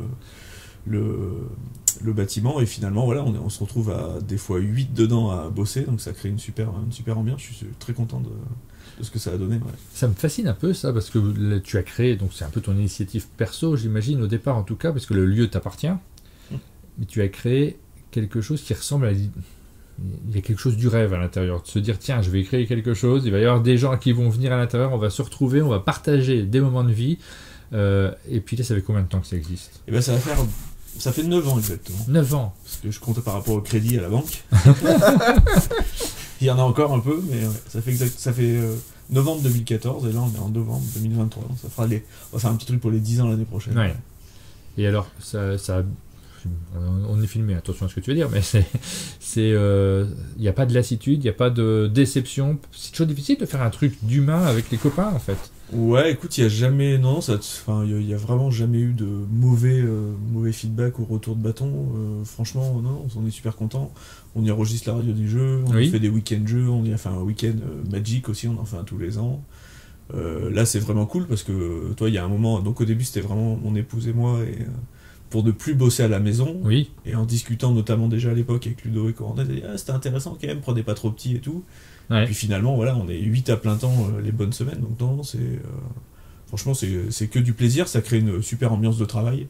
le le bâtiment et finalement voilà on, est- on se retrouve à des fois huit dedans à bosser, donc ça crée une super une super ambiance. Je suis très content de de ce que ça a donné. Ouais. Ça me fascine un peu ça, parce que là, tu as créé, donc c'est un peu ton initiative perso, j'imagine, au départ en tout cas, parce que le lieu t'appartient, mais tu as créé quelque chose qui ressemble à... Il y a quelque chose du rêve à l'intérieur, de se dire, tiens, je vais créer quelque chose, il va y avoir des gens qui vont venir à l'intérieur, on va se retrouver, on va partager des moments de vie, euh, et puis là, ça fait combien de temps que ça existe? Et ben ça va faire ça fait neuf ans exactement. neuf ans. Parce que je comptais par rapport au crédit à la banque. Il y en a encore un peu, mais ouais, ça fait exact, ça fait euh, novembre deux mille quatorze et là on est en novembre deux mille vingt-trois. Donc ça fera les, on va faire un petit truc pour les dix ans l'année prochaine. Ouais. Et alors, ça, ça, on est filmé, attention à ce que tu veux dire, mais c'est, c'est, euh, il n'y a pas de lassitude, il n'y a pas de déception. C'est toujours difficile de faire un truc d'humain avec les copains, en fait. Ouais, écoute, il y a jamais, non, ça, enfin, il y, a- il y a vraiment jamais eu de mauvais, euh, mauvais feedback ou retour de bâton. Euh, franchement, non, on est super content. On y enregistre la radio du jeu, on Oui. y fait des week-ends jeux, on y a fait un week-end euh, Magic aussi, on en fait un tous les ans. Euh, là, c'est vraiment cool parce que toi, il y a un moment, donc au début, c'était vraiment mon épouse et moi, et euh, pour ne plus bosser à la maison, Oui. et en discutant notamment déjà à l'époque avec Ludo et Corentin, on a dit, ah, c'était intéressant quand même, prenez pas trop petit et tout. Ouais. Et puis finalement, voilà, on est huit à plein temps euh, les bonnes semaines, donc non, non, c'est. euh, franchement, c'est c'est que du plaisir, ça crée une super ambiance de travail.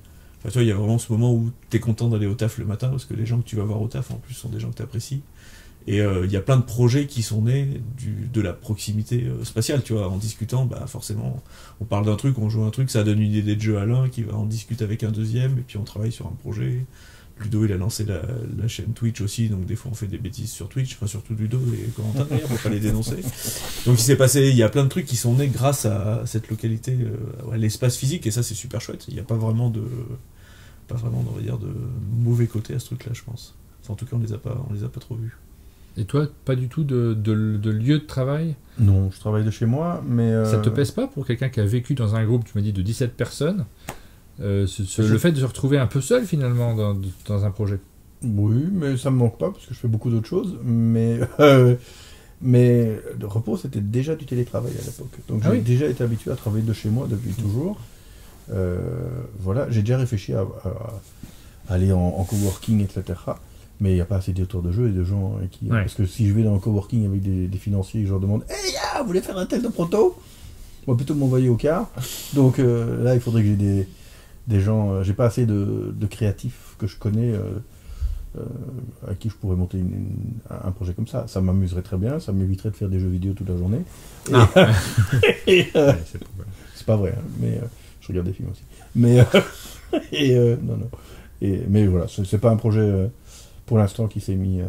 Enfin, tu vois, il y a vraiment ce moment où t'es content d'aller au taf le matin parce que les gens que tu vas voir au taf en plus sont des gens que t'apprécies. Et euh, il y a plein de projets qui sont nés du, de la proximité euh, spatiale, tu vois. En discutant, bah forcément, on parle d'un truc, on joue un truc, ça donne une idée de jeu à l'un qui va en discuter avec un deuxième, et puis on travaille sur un projet. Ludo, il a lancé la, la chaîne Twitch aussi, donc des fois on fait des bêtises sur Twitch, enfin surtout Ludo et Corentin d'ailleurs, pour pas les dénoncer. Donc il s'est passé, il y a plein de trucs qui sont nés grâce à cette localité, euh, à l'espace physique, et ça c'est super chouette. Il n'y a pas vraiment de, pas vraiment, on va dire, de mauvais côté à ce truc-là, je pense. Enfin, en tout cas, on les a pas, on les a pas trop vus. Et toi, pas du tout de, de, de lieu de travail? Non, je travaille de chez moi, mais... Euh... Ça te pèse pas pour quelqu'un qui a vécu dans un groupe, tu m'as dit, de dix-sept personnes, euh, ce, ce, je... le fait de se retrouver un peu seul, finalement, dans, dans un projet? Oui, mais ça me manque pas, parce que je fais beaucoup d'autres choses, mais... Euh, mais le repos, c'était déjà du télétravail à l'époque. Donc ah j'ai oui. déjà été habitué à travailler de chez moi depuis mmh. toujours. Euh, voilà, j'ai déjà réfléchi à, à, à aller en, en coworking, et cetera. Mais il n'y a pas assez d'auteurs de jeu et de gens qui... Ouais. Parce que si je vais dans un coworking avec des, des financiers et que je leur demande « Hey, yeah, vous voulez faire un test de proto ?» On va plutôt m'envoyer au quart. Donc euh, là, il faudrait que j'ai des, des gens... Euh, j'ai pas assez de, de créatifs que je connais euh, euh, à qui je pourrais monter une, une, un projet comme ça. Ça m'amuserait très bien, ça m'éviterait de faire des jeux vidéo toute la journée. Et, ah. et, euh, ouais, c'est, c'est pas vrai, hein, mais euh, je regarde des films aussi. Mais... Euh, et, euh, non, non. Et, mais voilà, c'est, c'est pas un projet... Euh, pour l'instant qui s'est mis euh,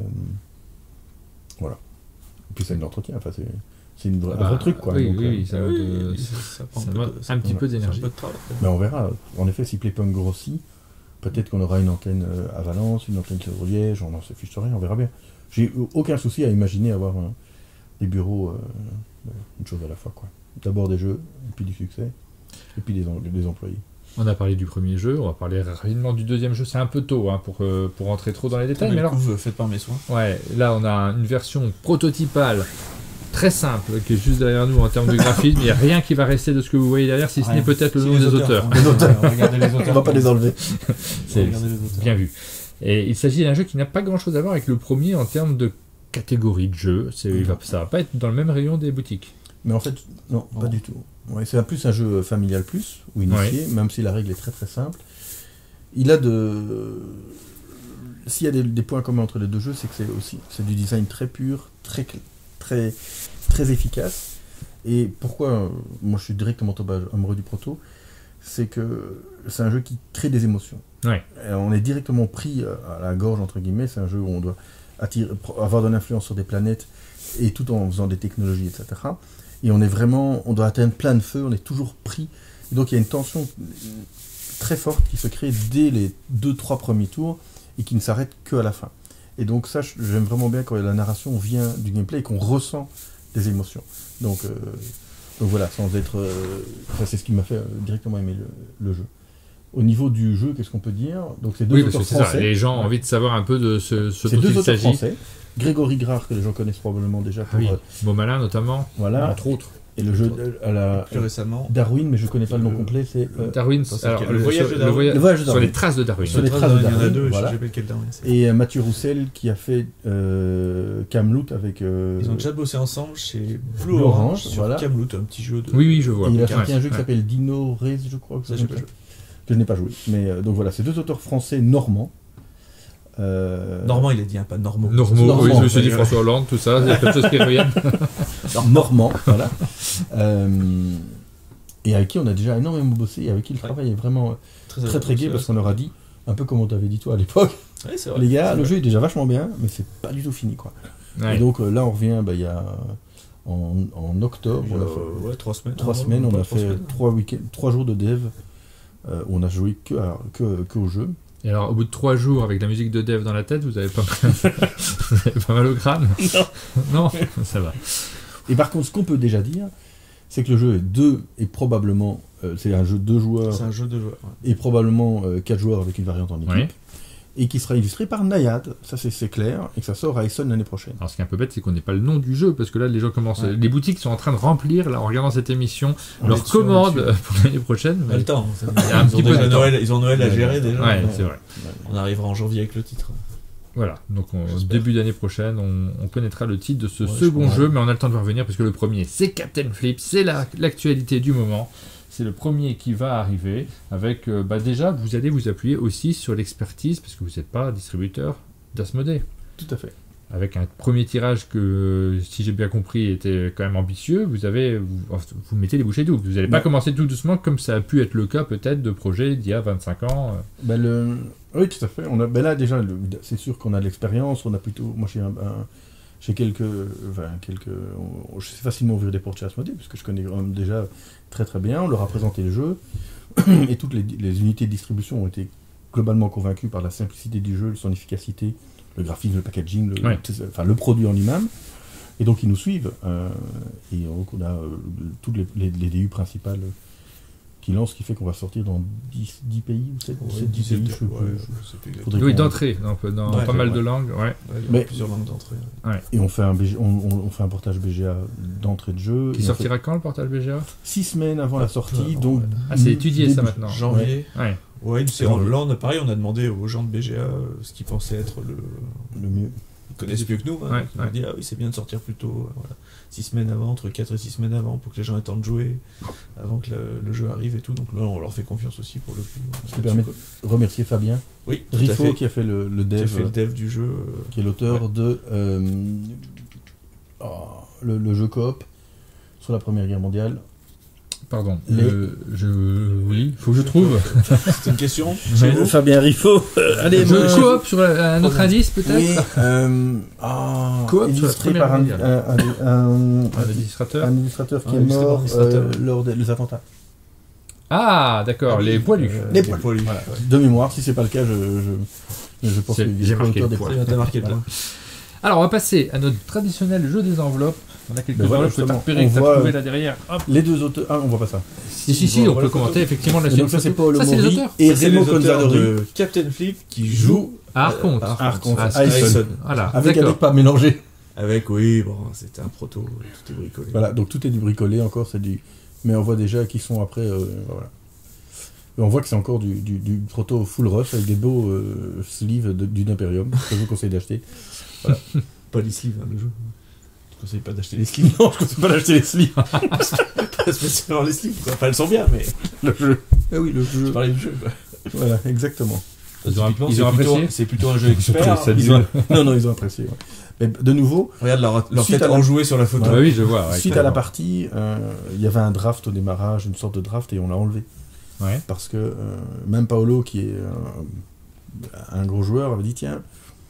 voilà, et puis c'est un entretien, enfin c'est, c'est une vraie, ah, un vrai truc quoi. Oui, donc, oui, euh, ça, oui, de, ça, ça prend ça un, peu, un petit peu d'énergie, peu de travail. Mais on verra, en effet si Playpunk grossit, peut-être qu'on aura une antenne à Valence, une antenne sur Liège, on n'en se fiche rien, on verra bien. J'ai aucun souci à imaginer avoir un, des bureaux, euh, une chose à la fois quoi. D'abord des jeux, et puis du succès, et puis des, des employés. On a parlé du premier jeu, on va parler rapidement du deuxième jeu. C'est un peu tôt hein, pour, euh, pour rentrer trop dans les détails. Mais, mais le alors, coup, faites par mes soins. Ouais, là on a une version prototypale très simple qui est juste derrière nous en termes de graphisme. Il n'y a rien qui va rester de ce que vous voyez derrière, si ce n'est peut-être le nom des auteurs. Les auteurs. Regardez les auteurs. On ne va pas les enlever. C'est les auteurs. Bien vu. Et il s'agit d'un jeu qui n'a pas grand-chose à voir avec le premier en termes de catégorie de jeu. C'est, il va, ça ne va pas être dans le même rayon des boutiques. Mais en fait, non, oh. pas du tout. Ouais, c'est plus un jeu familial plus, ou initié, ouais. même si la règle est très très simple. Il a de... S'il y a des, des points communs entre les deux jeux, c'est que c'est aussi c'est du design très pur, très, très, très efficace. Et pourquoi euh, moi je suis directement tombé amoureux du proto, c'est que c'est un jeu qui crée des émotions. Ouais. Et on est directement pris à la gorge, entre guillemets. C'est un jeu où on doit attirer, avoir de l'influence sur des planètes, et tout en faisant des technologies, et cetera. Et on est vraiment, on doit atteindre plein de feux, on est toujours pris. Et donc il y a une tension très forte qui se crée dès les deux, trois premiers tours et qui ne s'arrête qu'à la fin. Et donc ça, j'aime vraiment bien quand la narration vient du gameplay et qu'on ressent des émotions. Donc, euh, donc voilà, sans être... Euh, enfin, c'est ce qui m'a fait euh, directement aimer le, le jeu. Au niveau du jeu, qu'est-ce qu'on peut dire? Donc c'est deux oui, auteurs c'est français. Ça. Les gens ont envie de savoir un peu de ce, ce c'est dont deux il auteurs s'agit. Français. Grégory Grard, que les gens connaissent probablement déjà. Pour, ah oui, euh, Beaumalin notamment, voilà. entre autres. Et le jeu à la plus récemment Darwin, mais je connais pas le nom le, complet, c'est euh, Darwin. Alors, le, le, voyage sur, de Darwin. Le voyage, le voyage de sur Darwin. les traces de Darwin. Sur les traces de Darwin. Il y en a deux, voilà. je sais pas lequel Darwin c'est. Et euh, Mathieu Roussel qui a fait euh, Kamloot avec. Euh, Ils ont déjà bossé ensemble chez Blue Orange, Orange sur voilà. Kamloot, un petit jeu de. Oui, oui, je vois. Et il a ouais, fait un jeu qui ouais. s'appelle Dino Race, je crois. Que, ça, que, que je n'ai pas joué. Mais euh, donc voilà, c'est deux auteurs français normands. Euh... Normand, il a dit, hein, pas normaux. Normaux, Normand, oui, je me suis dit ouais. François Hollande, tout ça, il y a plein de choses qui reviennent. Normand, voilà. Euh, et avec qui on a déjà énormément bossé, et avec qui le travail est vraiment très très, très gai, parce qu'on leur a dit, un peu comme on t'avait dit toi à l'époque, ouais, c'est vrai, les gars, le vrai. jeu est déjà vachement bien, mais c'est pas du tout fini, quoi. Ouais. Et donc euh, là, on revient, bah, il y a en, en octobre, euh, on a fait ouais, trois semaines. Trois non, semaines, non, on a trois fait semaines. trois week-ends, trois jours de dev. Euh, on a joué que, à, que, que au jeu. Et alors, au bout de trois jours, avec la musique de Dev dans la tête, vous avez pas, vous avez pas mal au crâne? Non. Non, ça va. Et par contre, ce qu'on peut déjà dire, c'est que le jeu est deux et probablement, euh, c'est un jeu deux joueurs. C'est un jeu de joueurs. Ouais. Et probablement euh, quatre joueurs avec une variante en équipe. Oui. Et qui sera illustré par Nayad, ça c'est, c'est clair, et que ça sort à Essen l'année prochaine. Alors, ce qui est un peu bête, c'est qu'on n'ait pas le nom du jeu, parce que là, les gens commencent, ouais. les boutiques sont en train de remplir, là, en regardant cette émission, on leurs commandes pour l'année prochaine. On a le temps. Il y a un ils, petit ont peu déjà de Noël, ils ont Noël à gérer déjà. Ouais, c'est vrai. On arrivera en janvier avec le titre. Voilà, donc au début d'année prochaine, on, on connaîtra le titre de ce ouais, second jeu, mais on a le temps de revenir, parce que le premier, c'est Captain Flip, c'est la, l'actualité du moment. c'est le premier qui va arriver avec, euh, bah déjà, vous allez vous appuyer aussi sur l'expertise, parce que vous n'êtes pas distributeur d'Asmodée. Tout à fait. Avec un premier tirage que, si j'ai bien compris, était quand même ambitieux, vous avez, vous, vous mettez les bouchées doubles. Vous n'allez pas Ouais. commencer tout doucement comme ça a pu être le cas peut-être de projets d'il y a vingt-cinq ans. Ben le... Oui, tout à fait. On a... ben là, déjà, le... c'est sûr qu'on a de l'expérience. On a plutôt... Moi, j'ai, un... un... j'ai quelques... Enfin, quelques... Je sais facilement ouvrir des portes chez Asmodée, parce que je connais quand même déjà très très bien. On leur a présenté le jeu. Et toutes les... les unités de distribution ont été globalement convaincues par la simplicité du jeu, son efficacité, le graphisme, le packaging, le, Ouais. le, enfin, le produit en lui-même. Et donc ils nous suivent. Euh, et donc on a euh, toutes les, les, les D U principales euh, qui lancent, ce qui fait qu'on va sortir dans dix, dix pays ou sept, Ouais, sept, dix dix-sept, pays. Je, ouais, je- je sais plus exactement. faudrait Oui, qu'on- d'entrée, dans, dans Ouais, pas mal ouais. de langues. Ouais. Ouais, il y a Mais- plusieurs langues d'entrée. ouais. Et on fait un, B G on, on- on fait un portage B G A d'entrée de jeu. Qui Et on sortira quand le portage B G A fait six semaines avant la sortie. Ouais. Donc Ah, c'est étudié ça début- maintenant. Janvier. Ouais. Ouais, c'est Janvier. là, on a, pareil, on a demandé aux gens de B G A euh, ce qu'ils pensaient être le. Le mieux. Ils connaissent mieux que nous. Hein, Ouais, donc ils nous ouais. dit, ah oui, c'est bien de sortir plus tôt. euh, Voilà. Six semaines avant, entre quatre et six semaines avant, pour que les gens aient le temps de jouer, avant que le, le jeu arrive et tout. Donc là, on leur fait confiance aussi pour le coup. Ce qui permet de remercier Fabien Oui, tout à Riffaut fait. qui a fait le, le Qui a dev, fait le dev du jeu. euh, qui est l'auteur Ouais. de euh, oh, le, le jeu coop sur la Première Guerre mondiale. Pardon. Les- Euh, je... Oui, faut que je trouve. C'est une question. Mais- Chez vous Fabien Riffaut. allez, Je moi- coop sur la- un autre indice peut-être. Oui, euh, ah, Coop sur la illustré Première par un, Mondiale. un, un, un- Un illustrateur. un illustrateur qui Ah, est illustré par un mort illustrateur. euh, lors des les attentats. Ah, d'accord, Ah oui, les poilus. euh, Les les poilus. Voilà. ouais. De mémoire, si c'est pas le cas, je, je, je pense C'est- que j'ai est marqué auteur le des poil. poils. T'as marqué le Voilà. point. Alors, on va passer à notre traditionnel jeu des enveloppes. On a quelques Ben voilà, enveloppes que tu as justement, repérées, on que tu as voit, trouvées euh, là derrière. Hop. Les deux auteurs. Ah, on voit pas ça. Si, si, si, on peut commenter effectivement la Et donc ça, c'est Paolo Ça, c'est les Mori auteurs. et Ça, c'est Remo les auteurs Consadori. de Captain Flip qui joue Ah, Arconte. euh, Arconte. Ah, Ayson. Ayson. Voilà, Avec d'accord. avec pas mélangé. Avec, oui, bon, c'était un proto, tout est bricolé. Voilà, donc tout est du bricolé encore, c'est du. Mais on voit déjà qu'ils sont après. euh, voilà. Et on voit que c'est encore du, du, du proto full rush avec des beaux euh, sleeves de- d'une Imperium. Que je vous conseille d'acheter. Pas les sleeves, hein, le jeu. Je conseille pas d'acheter les sleeves. Non, je conseille pas d'acheter les sleeves. Pas spécialement les sleeves, quoi. Enfin, elles sont bien, mais. Le jeu. Ah oui, le jeu. Je parlais du jeu, quoi. Voilà, exactement. Ils ont, Typiquement, ils c'est ont plutôt- apprécié. C'est plutôt un jeu expert. Ça Ils dit- ont- Non, non, ils ont apprécié. ouais. Mais de nouveau, Regarde leur, leur Suite tête à la- enjouée sur la photo. Bah oui, je vois. ouais, suite à la clairement. partie, euh, il y avait un draft au démarrage, une sorte de draft, et on l'a enlevé. Ouais. Parce que euh, même Paolo, qui est euh, un gros joueur, avait dit tiens,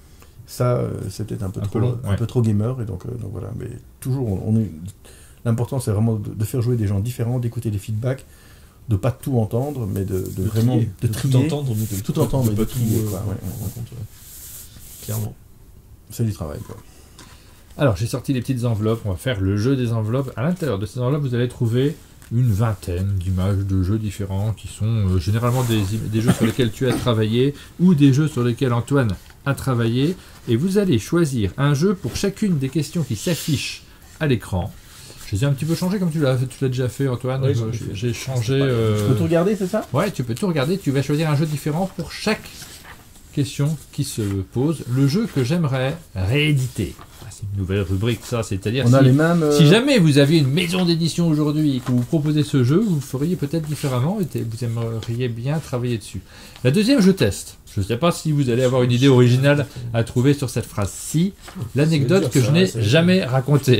ça euh, c'est peut-être un peu Un trop peu long, un ouais. peu trop gamer, et donc, euh, donc voilà. Mais toujours, on, on est l'important c'est vraiment de, de faire jouer des gens différents, d'écouter les feedbacks, de pas tout entendre, mais de, de De vraiment trier, de de tout trier. entendre, mais de tout entendre, de mais pas de tout trier, euh, quoi, ouais, prendre en compte, ouais. Clairement. C'est du travail. Quoi. Alors, j'ai sorti les petites enveloppes. On va faire le jeu des enveloppes. À l'intérieur de ces enveloppes, vous allez trouver une vingtaine d'images de jeux différents qui sont euh, généralement des, im- des jeux sur lesquels tu as travaillé ou des jeux sur lesquels Antoine a travaillé. Et vous allez choisir un jeu pour chacune des questions qui s'affichent à l'écran. Je les ai un petit peu changés comme tu l'as, tu l'as déjà fait, Antoine. Oui, Euh, j'en ai j'ai, fait. j'ai changé. Je euh, peux tout regarder, c'est ça? Ouais, tu peux tout regarder. Tu vas choisir un jeu différent pour chaque question qui se pose. Le jeu que j'aimerais rééditer. Ah, c'est une nouvelle rubrique, ça. C'est-à-dire On a si, les mêmes. euh, si jamais vous aviez une maison d'édition aujourd'hui et que vous proposez ce jeu, vous le feriez peut-être différemment et t- vous aimeriez bien travailler dessus. La deuxième, je teste. Je ne sais pas si vous allez avoir une idée originale à trouver sur cette phrase-ci. L'anecdote Ça que veut je dire n'ai ça, ça veut jamais racontée.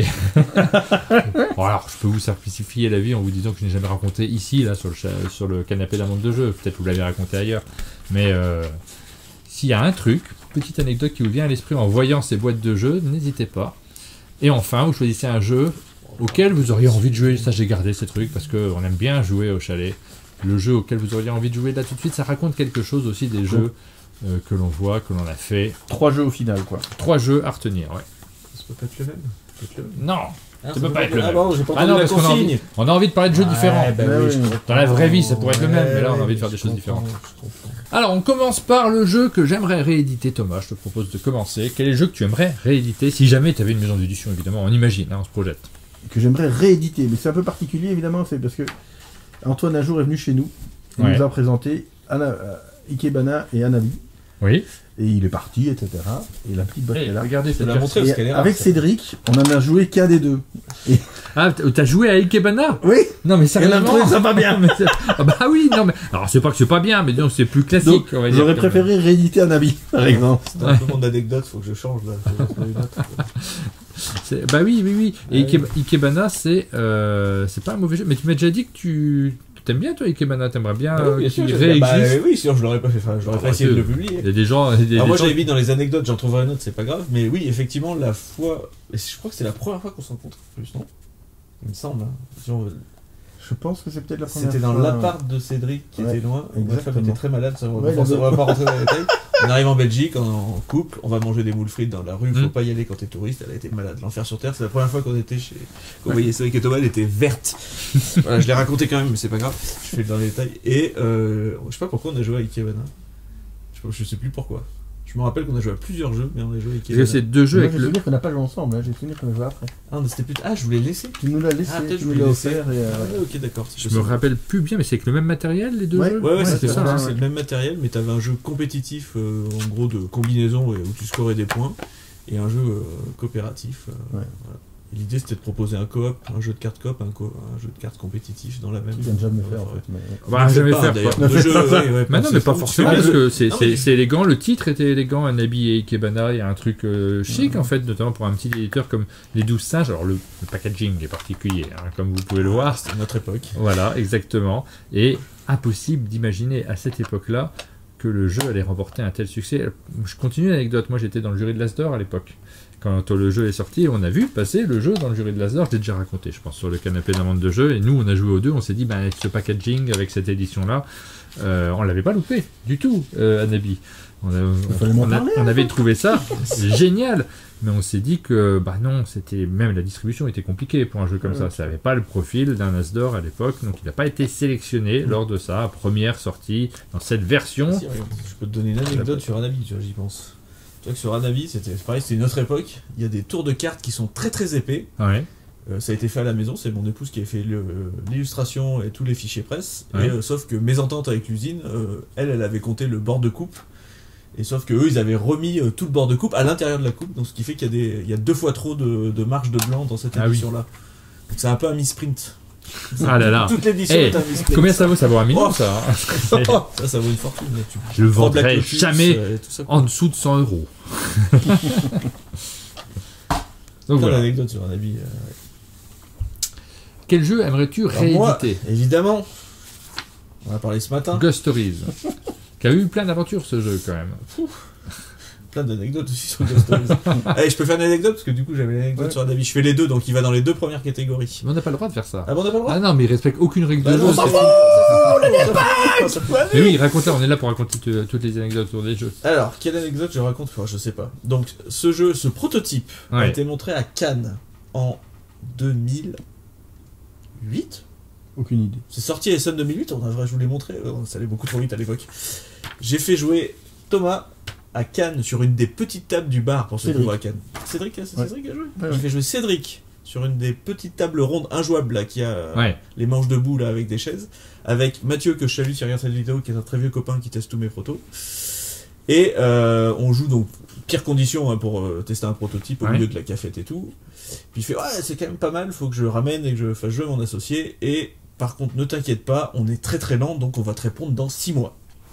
Bon, alors, je peux vous simplifier la vie en vous disant que je n'ai jamais raconté ici, là, sur le, cha- sur le canapé d'un monde de jeu. Peut-être que vous l'avez raconté ailleurs. Mais euh, s'il y a un truc, petite anecdote qui vous vient à l'esprit en voyant ces boîtes de jeux, n'hésitez pas. Et enfin, vous choisissez un jeu auquel vous auriez envie de jouer. Ça, j'ai gardé ces trucs parce qu'on aime bien jouer au chalet. Le jeu auquel vous auriez envie de jouer là tout de suite, ça raconte quelque chose aussi des jeux euh, que l'on voit, que l'on a fait. Trois jeux au final, quoi. Trois jeux à retenir, ouais. Ça peut pas être le même. Ça peut être le même. Non, Ah, ça peut pas être le Ah même. bon, j'ai pas Ah entendu non, la parce qu'on a consigne. envie, on a envie de parler de jeux Ouais, différents. bah Bah oui, oui. je comprends. Dans la vraie vie, ça pourrait être le même, mais là, on a Ouais, envie de faire je des choses comprends, différentes. je comprends. Alors, on commence par le jeu que j'aimerais rééditer, Thomas. Je te propose de commencer. Quel est le jeu que tu aimerais rééditer si jamais tu avais une maison d'édition, évidemment. On imagine, hein, on se projette. Que j'aimerais rééditer. Mais c'est un peu particulier, évidemment, c'est parce que Antoine un jour est venu chez nous et Ouais. nous a présenté Ana, euh, Ikebana et Anabi. Oui. Et il est parti, et cetera. Et la petite boîte Hey, est là. regardez, Je te la cette montrer Et parce qu'elle est rare. avec ça. Cédric, on en a joué qu'un des deux. Ah, t- t'as joué à Ikebana? Oui. Non, mais Et on a sérieusement. trouvé ça pas bien. Mais c'est- ah bah oui, non, mais. Alors, c'est pas que c'est pas bien, mais disons, c'est plus classique, Donc, on va dire. j'aurais préféré rééditer un avis, par exemple. C'est un peu mon anecdote, faut que je change là. Faut que je trouve une autre. C'est- Bah oui, oui, oui. Et Ah Ike- Ikebana, c'est euh, c'est pas un mauvais jeu. Mais tu m'as déjà dit que tu t'aimes bien, toi, Ikebana. T'aimerais bien Ah euh, oui, bien sûr, qu'il j'aime bien. Bah, réexiste. oui, sinon je l'aurais pas fait. Enfin, je l'aurais Ah, pas essayé ouais, de le c'est- publier. Il y a des gens. des- Alors des moi gens- j'avais mis dans les anecdotes, j'en trouverai une autre, c'est pas grave, mais oui, effectivement, la fois. et Je crois que c'est la première fois qu'on se rencontre, en plus, non? Il me semble. Hein. Si on veut- Je pense que c'est peut-être la première C'était dans fois. l'appart de Cédric qui Ouais, était loin. où Ma femme exactement. était très malade, ça, on va Ouais, pas- il avait- on va pas rentrer dans les détails. On arrive en Belgique, en, en couple, on va manger des moules frites dans la rue, faut Mm. pas y aller quand t'es touriste, elle a été malade. L'enfer sur terre, c'est la première fois qu'on était chez. Qu'on voyait Cédric et Thomas, elle était verte. Voilà, je l'ai raconté quand même, mais c'est pas grave, je fais dans les détails. Et euh, je sais pas pourquoi on a joué à Ikebana. Je, sais pas- je sais plus pourquoi. Je me rappelle qu'on a joué à plusieurs jeux, mais on a joué à Parce que Ikebana. c'est deux jeux Moi, avec j'ai le. souvenir qu'on n'a pas joué ensemble, hein. J'ai souvenir qu'on a joué après. Ah, mais c'était plus. Ah, je voulais laisser. Tu nous l'as laissé, Ah, peut-être tu je nous voulais l'as laisser. offert. Et, euh, Ah, ouais, ok, d'accord. Je me rappelle plus bien, mais c'est avec le même matériel, les deux Ouais. jeux. Ouais, ouais, c'est c'était ça, ça, ouais. c'est le même matériel, mais t'avais un jeu compétitif, euh, en gros, de combinaison et où tu scorais des points, et un jeu euh, coopératif. euh, Ouais. voilà. Et l'idée c'était de proposer un coop, un jeu de cartes coop, un, co- un jeu de cartes compétitif dans la même. Tu viens de jamais Ouais, faire en ouais. fait. Mais... Bah, Ne jamais faites pas, faire d'ailleurs. quoi. De jeu, ouais, ouais, Mais non, mais pas tu forcément, fais parce bien. que c'est Non, c'est- mais- c'est élégant. Le titre était élégant, un habit et Ikebana. Il y a un truc euh, chic, en fait, notamment pour un petit éditeur comme Les Douze Singes. Alors, le, le packaging est particulier, hein, comme vous pouvez le voir. C'était notre époque. Voilà, exactement. Et impossible d'imaginer à cette époque-là que le jeu allait remporter un tel succès. Je continue l'anecdote. Moi, j'étais dans le jury de l'Asdor à l'époque. Quand le jeu est sorti, on a vu passer le jeu dans le jury de l'Asdor. Je l'ai déjà raconté, je pense, sur le canapé d'un monde de jeu. Et nous, on a joué aux deux. On s'est dit, ben, avec ce packaging, avec cette édition-là, euh, on l'avait pas loupé du tout, euh, Anabi. On, a- on- fallait m'en on a- parler, on hein. avait trouvé ça génial. Mais on s'est dit que, bah non, c'était même la distribution était compliquée pour un jeu comme ça. Ça n'avait pas le profil d'un Asdor à l'époque, donc il n'a pas été sélectionné lors de sa première sortie dans cette version. Si, regarde, je peux te donner une anecdote sur Anabi, tu vois, j'y pense. Tu vois que sur Anabi, c'était c'est pareil, c'était une autre époque. Il y a des tours de cartes qui sont très très épais. Ouais. Euh, ça a été fait à la maison, c'est mon épouse qui a fait le- l'illustration et tous les fichiers presse. Ouais. Et, euh, sauf que mésentente avec l'usine, euh, elle, elle avait compté le bord de coupe. Et sauf que eux, ils avaient remis euh, tout le bord de coupe à l'intérieur de la coupe, donc ce qui fait qu'il y a, des, il y a deux fois trop de, de marge de blanc dans cette Ah oui. édition-là. Donc c'est un peu un misprint. Ah là là. Toute l'édition Eh, est un misprint. Combien ça vaut? Ça vaut un million, Oh. ça hein. Ça, ça vaut une fortune. Là, tu Je le prends Black vendrai Lotus, jamais euh, et tout ça, quoi. en dessous de cent euros. Donc Plein voilà. d'anecdotes sur un habit. euh, Quel jeu aimerais-tu Alors moi, rééditer? évidemment, on a parlé ce matin. Ghost Stories. Qui a eu plein d'aventures, ce jeu, quand même. Plein d'anecdotes aussi sur Ghost Stories. Allez, je peux faire une anecdote parce que du coup j'avais une anecdote Ouais. sur un habit. Je fais les deux, donc il va dans les deux premières catégories. Mais on n'a pas le droit de faire ça. Ah bon, on n'a pas le droit. Ah non, mais il respecte aucune règle Bah de non, jeu. on s'en c'est- fout, on est pas. Mais oui, raconte-la, on est là pour raconter t- toutes les anecdotes sur des jeux. Alors, quelle anecdote je raconte? Enfin, je sais pas. Donc, ce jeu, ce prototype a Ouais. été montré à Cannes en deux mille huit. Aucune idée. C'est sorti à S N deux mille huit, on devrait, je vous l'ai montré, euh, ça allait beaucoup trop vite à l'époque. J'ai fait jouer Thomas à Cannes sur une des petites tables du bar pour ceux qui Cédric. vont à Cannes. Cédric, hein, c'est Ouais. Cédric qui a joué Ouais, J'ai ouais. fait jouer Cédric sur une des petites tables rondes injouables là, qui a euh, Ouais. les manches debout là avec des chaises, avec Mathieu que je salue qui regarde cette vidéo, qui est un très vieux copain qui teste tous mes protos. Et euh, on joue donc pire condition hein, pour euh, tester un prototype au Ouais. milieu de la cafette et tout. Puis il fait ouais c'est quand même pas mal, faut que je ramène et que je fasse jouer mon associé. Et par contre ne t'inquiète pas, on est très très lent donc on va te répondre dans six mois.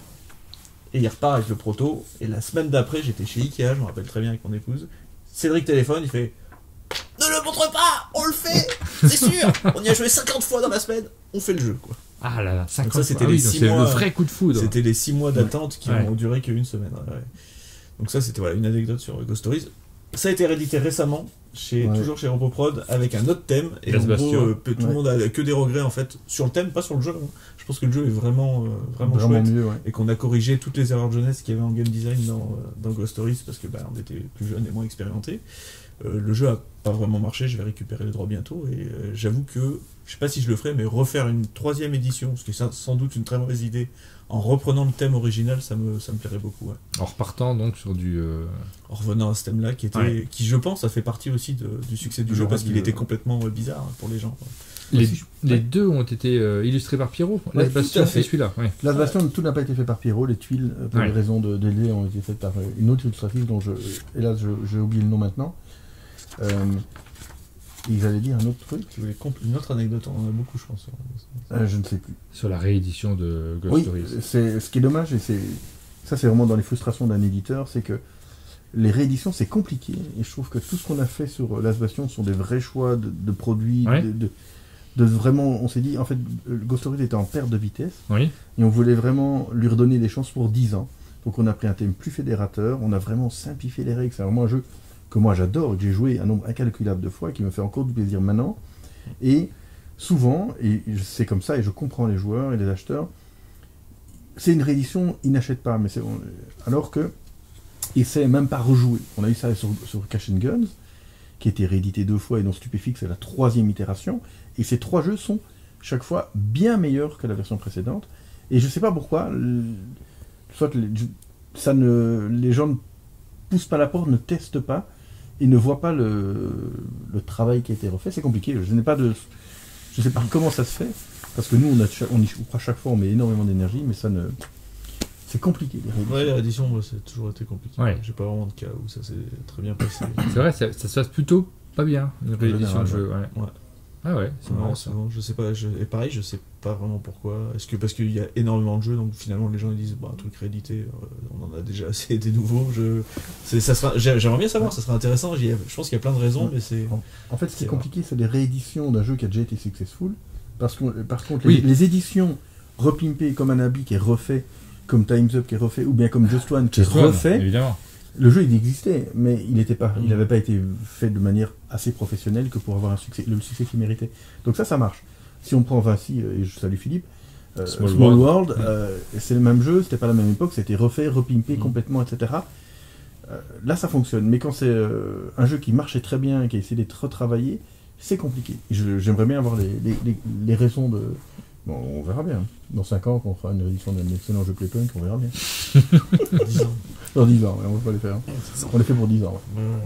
Et il repart avec le proto. Et la semaine d'après j'étais chez Ikea, je me rappelle très bien avec mon épouse. Cédric téléphone, il fait ne le montre pas, on le fait, c'est sûr. On y a joué cinquante fois dans la semaine, on fait le jeu quoi. Ah là là, cinquante ça, c'était fois. Ah les oui, donc six c'est mois. le vrai coup de foudre. C'était les six mois d'attente qui Ouais. ont duré qu'une semaine. ouais, ouais. Donc ça, c'était voilà, une anecdote sur Ghost Stories. Ça a été réédité récemment, chez, Ouais. toujours chez RoboProd, avec un autre thème. Et Gas en gros, Bastion. euh, tout le Ouais. monde a que des regrets en fait sur le thème, pas sur le jeu. hein. Je pense que le jeu est vraiment, euh, vraiment, Vraiment chouette. mieux, ouais. Et qu'on a corrigé toutes les erreurs de jeunesse qu'il y avait en game design dans, euh, dans Ghost Stories parce que bah, on était plus jeunes et moins expérimentés. Euh, le jeu a pas vraiment marché, je vais récupérer les droits bientôt et euh, j'avoue que je sais pas si je le ferai, mais refaire une troisième édition, ce qui est sans- sans doute une très mauvaise idée, en reprenant le thème original, ça me, ça me plairait beaucoup. Ouais. En repartant donc sur du. euh, En revenant à ce thème-là, qui était, Ouais. qui je pense a fait partie aussi de- du succès du Du jeu jeu parce qu'il du- était complètement euh, bizarre hein, pour les gens. quoi. Les, si je- les ouais. deux ont été euh, illustrés par Pierrot. Ouais, Last tout à Bastion fait. et celui-là. Ouais. Last Bastion, tout n'a pas été fait par Pierrot. Les tuiles, euh, pour Ouais. des raisons de délai, ont été faites par euh, une autre illustratrice dont je, hélas, je- j'ai oublié le nom maintenant. Euh, ils allaient dire un autre truc. Tu voulais comp- une autre anecdote, on en a beaucoup, je pense. Euh, je ne sais plus. Sur la réédition de Ghost Oui, Stories. c'est ce qui est dommage, et c'est ça, c'est vraiment dans les frustrations d'un éditeur, c'est que les rééditions, c'est compliqué. Et je trouve que tout ce qu'on a fait sur Last Bastion sont des vrais choix de, de produits, Ouais. de, de, de vraiment. On s'est dit, en fait, Ghost Stories était en perte de vitesse, Oui. et on voulait vraiment lui redonner des chances pour dix ans. Donc on a pris un thème plus fédérateur, on a vraiment simplifié les règles. C'est vraiment un jeu que moi j'adore, que j'ai joué un nombre incalculable de fois, et qui me fait encore du plaisir maintenant. Et souvent, et c'est comme ça, et je comprends les joueurs et les acheteurs, c'est une réédition, ils n'achètent pas, mais c'est alors que ils savent même pas rejouer. On a eu ça sur, sur Cash and Guns, qui a été réédité deux fois, et dont Stupéfix c'est la troisième itération, et ces trois jeux sont chaque fois bien meilleurs que la version précédente, et je sais pas pourquoi, le- soit les, ça ne, les gens ne poussent pas la porte, ne testent pas, et ne voient pas le, le travail qui a été refait. C'est compliqué, je n'ai pas de... Je sais pas comment ça se fait, parce que nous, on, a, cha- on y croit chaque fois, on met énormément d'énergie, mais ça ne... C'est compliqué, les rééditions. Ouais, la réédition, moi, c'est toujours été compliqué. Ouais. J'ai pas vraiment de cas où ça s'est très bien passé. C'est vrai, ça, ça se passe plutôt pas bien, une réédition de général, jeu. Ouais. Ouais. Ah ouais, c'est Non, marrant c'est ça. bon, je sais pas, je... et pareil, je sais pas vraiment pourquoi. Est-ce que parce qu'il y a énormément de jeux, donc finalement les gens ils disent, bah, un truc réédité, euh, on en a déjà assez des nouveaux. Je... c'est- ça sera... j'ai- J'aimerais bien savoir, ça serait intéressant. J'y ai- Je pense qu'il y a plein de raisons, Ouais. mais c'est. En fait, ce qui C'est est compliqué, c'est les rééditions d'un jeu qui a déjà été successful. Parce que, par contre, Oui. les, les éditions repimpées comme Anabi qui est refait, comme Time's Up qui est refait, ou bien comme Just One qui est Just One, refait, évidemment. le jeu il existait, mais il n'était pas, il Mm. n'avait pas été fait de manière assez professionnelle que pour avoir un succès, le succès qu'il méritait. Donc ça, ça marche. Si on prend Vinci, euh, et je salue Philippe, euh, Small Small, World. World, Mm. euh, c'est le même jeu, c'était pas la même époque, c'était refait, repimpé Mm. complètement, et cetera. Euh, là, ça fonctionne. Mais quand c'est euh, un jeu qui marchait très bien, qui a essayé d'être retravaillé, c'est compliqué. Je- J'aimerais bien avoir les, les, les, les raisons de... Bon, on verra bien. Dans cinq ans, quand on fera une édition d'un excellent jeu Playpunk, on verra bien. dix ans. Dans dix ans, ouais, on va pas les faire. On les fait pour dix ans. Ouais. Ouais, ouais.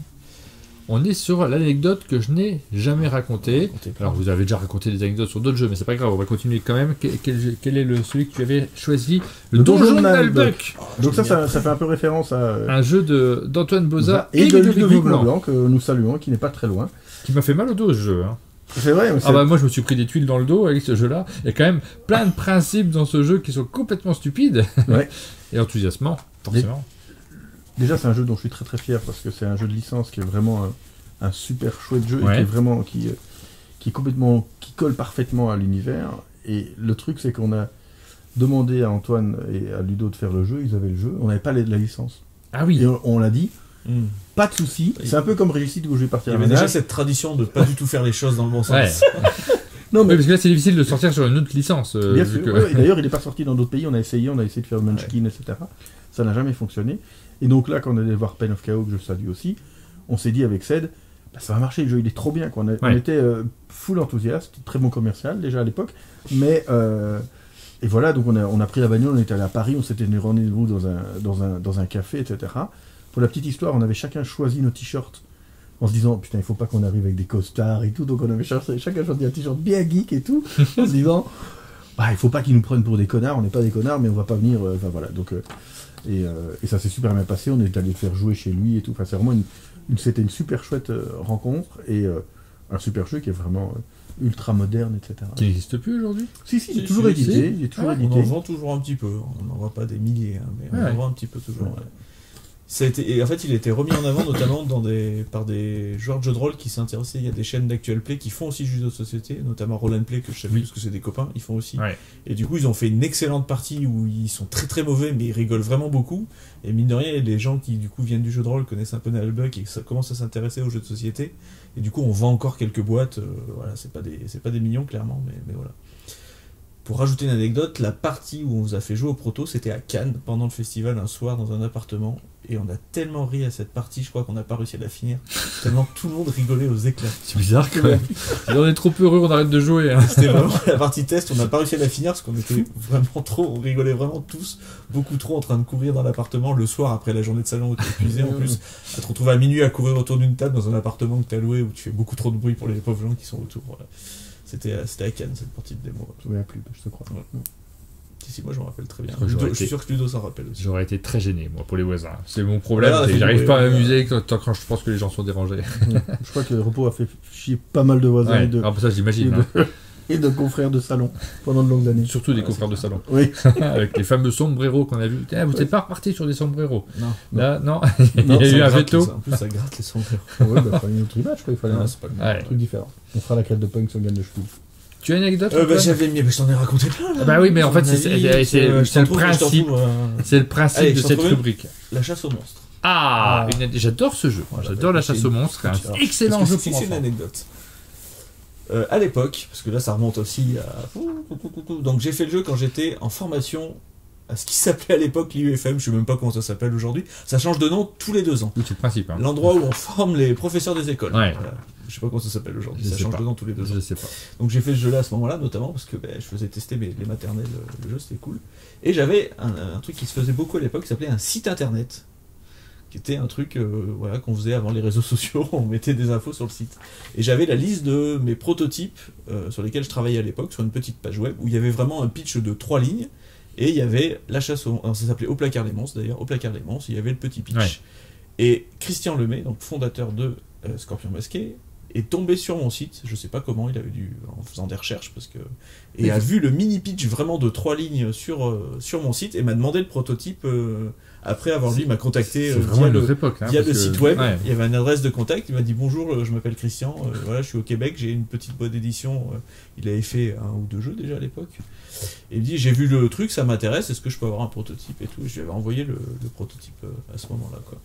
On est sur l'anecdote que je n'ai jamais racontée. Racontez pas. Alors vous avez déjà raconté des anecdotes sur d'autres jeux, mais c'est pas grave, on va continuer quand même. Quel, quel- quel est le, celui que tu avais choisi? Le, Le Donjon Donjon d'Albuck. Donc ça, ça, ça fait un peu référence à... euh, Un jeu de- d'Antoine Boza et et de Ludovic Ludovic Maublanc, Maublanc, que nous saluons, qui n'est pas très loin. qui m'a fait mal au dos ce jeu. Hein. C'est vrai, mais c'est... Ah bah moi je me suis pris des tuiles dans le dos avec ce jeu-là. Il y a quand même plein de principes dans ce jeu qui sont complètement stupides Ouais. et enthousiasmants, forcément. Déjà, c'est un jeu dont je suis très très fier, parce que c'est un jeu de licence qui est vraiment un, un super chouette jeu, et Ouais. qui est vraiment... Qui, euh, qui est complètement... qui colle parfaitement à l'univers. Et le truc, c'est qu'on a demandé à Antoine et à Ludo de faire le jeu, ils avaient le jeu, on n'avait pas la la licence. Ah oui. Et on, on l'a dit, Hmm. pas de souci. C'est un peu comme Régicide où je vais Il partir y à avait déjà ménage. cette tradition de pas du tout faire les choses dans le bon sens. Ouais. Non, Oui, mais parce que là c'est difficile de sortir sur une autre licence. euh, bien vu sûr. que- ouais, ouais. Et d'ailleurs, il n'est pas sorti dans d'autres pays. On a essayé, on a essayé de faire Munchkin, et cetera. Ça n'a jamais fonctionné. Et donc là, quand on allait voir Pen of Chaos, que je salue aussi, on s'est dit avec Ced, bah, ça va marcher, le jeu il est trop bien. Quoi. On, a- on Ouais. était euh, full enthousiaste, très bon commercial déjà à l'époque. Mais euh, et voilà, donc on a, on a pris la bagnole, on est allé à Paris, on s'était mis rendez-vous dans un, dans, un, dans un café, et cetera. Pour la petite histoire, on avait chacun choisi nos t-shirts en se disant putain, il faut pas qu'on arrive avec des costards et tout. Donc on avait cherché, chacun choisi un t-shirt bien geek et tout, en se disant bah, il faut pas qu'ils nous prennent pour des connards, on n'est pas des connards, mais on va pas venir. euh, Enfin voilà. Donc, euh, et, euh, et ça s'est super bien passé, on est allé le faire jouer chez lui et tout. Enfin, c'est vraiment une, une- c'était une super chouette euh, rencontre et euh, un super jeu qui est vraiment euh, ultra moderne, et cetera. Qui n'existe plus aujourd'hui. Si, si, il est Si, toujours si, édité. si. Il est toujours Ah, On édité. en vend toujours un petit peu. On n'en vend pas des milliers, hein, mais on Ouais. en vend un petit peu toujours. Ouais. ouais. Ça a été, et en fait, il a été remis en avant notamment dans des, par des joueurs de jeux de rôle qui s'intéressaient. Il y a des chaînes d'actual play qui font aussi du jeu de société, notamment Roll and Play, que je sais Oui. parce que c'est des copains, ils font aussi. Ouais. Et du coup, ils ont fait une excellente partie où ils sont très très mauvais, mais ils rigolent vraiment beaucoup. Et mine de rien, il y a des gens qui du coup viennent du jeu de rôle, connaissent un peu Nalbuck et ça commencent à s'intéresser aux jeux de société. Et du coup, on vend encore quelques boîtes. euh, voilà, c'est pas des, c'est pas des millions clairement, mais, mais voilà. Pour rajouter une anecdote, la partie où on vous a fait jouer au proto, c'était à Cannes, pendant le festival, un soir, dans un appartement. et on a tellement ri à cette partie, je crois qu'on n'a pas réussi à la finir, tellement tout le monde rigolait aux éclats. C'est bizarre quand même. Si on est trop heureux, on arrête de jouer. Hein. C'était vraiment la partie test, on n'a pas réussi à la finir parce qu'on était vraiment trop, on rigolait vraiment tous, beaucoup trop en train de courir dans l'appartement le soir après la journée de salon où t'es épuisé en plus, à te retrouver à minuit à courir autour d'une table dans un appartement que t'as loué où tu fais beaucoup trop de bruit pour les pauvres gens qui sont autour. Voilà. C'était, c'était à Cannes cette partie de démo. Je me souviens plus, je te crois. Ouais. Si, si, moi je me rappelle très bien. Je, Ludo, été... je suis sûr que Ludo s'en rappelle aussi. J'aurais été très gêné, moi, pour les voisins. C'est mon problème, Ah, c'est que c'est j'arrive ouais, pas à ouais, m'amuser quand, quand je pense que les gens sont dérangés. Je crois que le repos a fait chier pas mal de voisins Ouais. et, de, Alors, ça, j'imagine. et, Hein. de, et de confrères de salon pendant de longues années. Surtout des Ouais, confrères de c'est salon. Oui. Avec les fameux sombreros qu'on a vus. Tiens, vous n'êtes pas reparti sur des sombreros. Non. Là, non. Non, Il y a eu un Ça gratte, veto. ça. En plus, ça gratte les sombrero. Ouais, bah, fallait une autre image, quoi. Il fallait Non, un c'est pas le Ouais. truc différent. On fera la crête de punk sur Gagne de Cheville. Tu as une anecdote Euh, bah, Antoine j'avais mis, bah, je t'en ai raconté plein là. Ah bah oui, mais en fait, c'est- Mon c'est- avis, c'est- euh, c'est je t'en le trouve, je t'en principe. trouve, euh, C'est le principe Allez, de je t'en cette trouve une. rubrique. La chasse aux monstres. Ah, Ah. une- J'adore ce jeu. Voilà, J'adore bah, la c'est chasse une- aux monstres. Un Alors, excellent Parce que jeu si pour c'est une enfants. anecdote. Euh, à l'époque, parce que là ça remonte aussi à... Donc j'ai fait le jeu quand j'étais en formation à ce qui s'appelait à l'époque l'I U F M, je sais même pas comment ça s'appelle aujourd'hui. Ça change de nom tous les deux ans. Oui, c'est le principe. Hein. L'endroit où on forme les professeurs des écoles. Ouais. Voilà. Je sais pas comment ça s'appelle aujourd'hui, Je ça sais change pas. de nom tous les deux ans. Je sais pas. Donc j'ai fait ce jeu-là à ce moment-là, notamment parce que ben, je faisais tester mes, les maternelles, euh, le jeu c'était cool. Et j'avais un, un truc qui se faisait beaucoup à l'époque qui s'appelait un site internet, qui était un truc euh, voilà, qu'on faisait avant les réseaux sociaux, on mettait des infos sur le site. Et j'avais la liste de mes prototypes euh, sur lesquels je travaillais à l'époque, sur une petite page web, où il y avait vraiment un pitch de trois lignes, et il y avait la chasse au... Alors ça s'appelait Au placard les monstres d'ailleurs, Au placard les monstres, il y avait le petit pitch. Ouais. Et Christian Lemay, donc fondateur de euh, Scorpion Masqué, est tombé sur mon site, je sais pas comment, il avait dû, en faisant des recherches, parce que... Et a vu le mini pitch vraiment de trois lignes sur, euh, sur mon site, et m'a demandé le prototype, euh, après avoir lui, il m'a contacté C'est euh, vraiment via une le, autre époque. Hein, via parce le que- site web, Ouais. il y avait une adresse de contact, il m'a dit bonjour, euh, je m'appelle Christian, euh, voilà, je suis au Québec, j'ai une petite boîte d'édition, euh, il avait fait un ou deux jeux déjà à l'époque, et il me dit j'ai vu le truc, ça m'intéresse, est-ce que je peux avoir un prototype et tout, et je lui avais envoyé le, le prototype euh, à ce moment-là, quoi.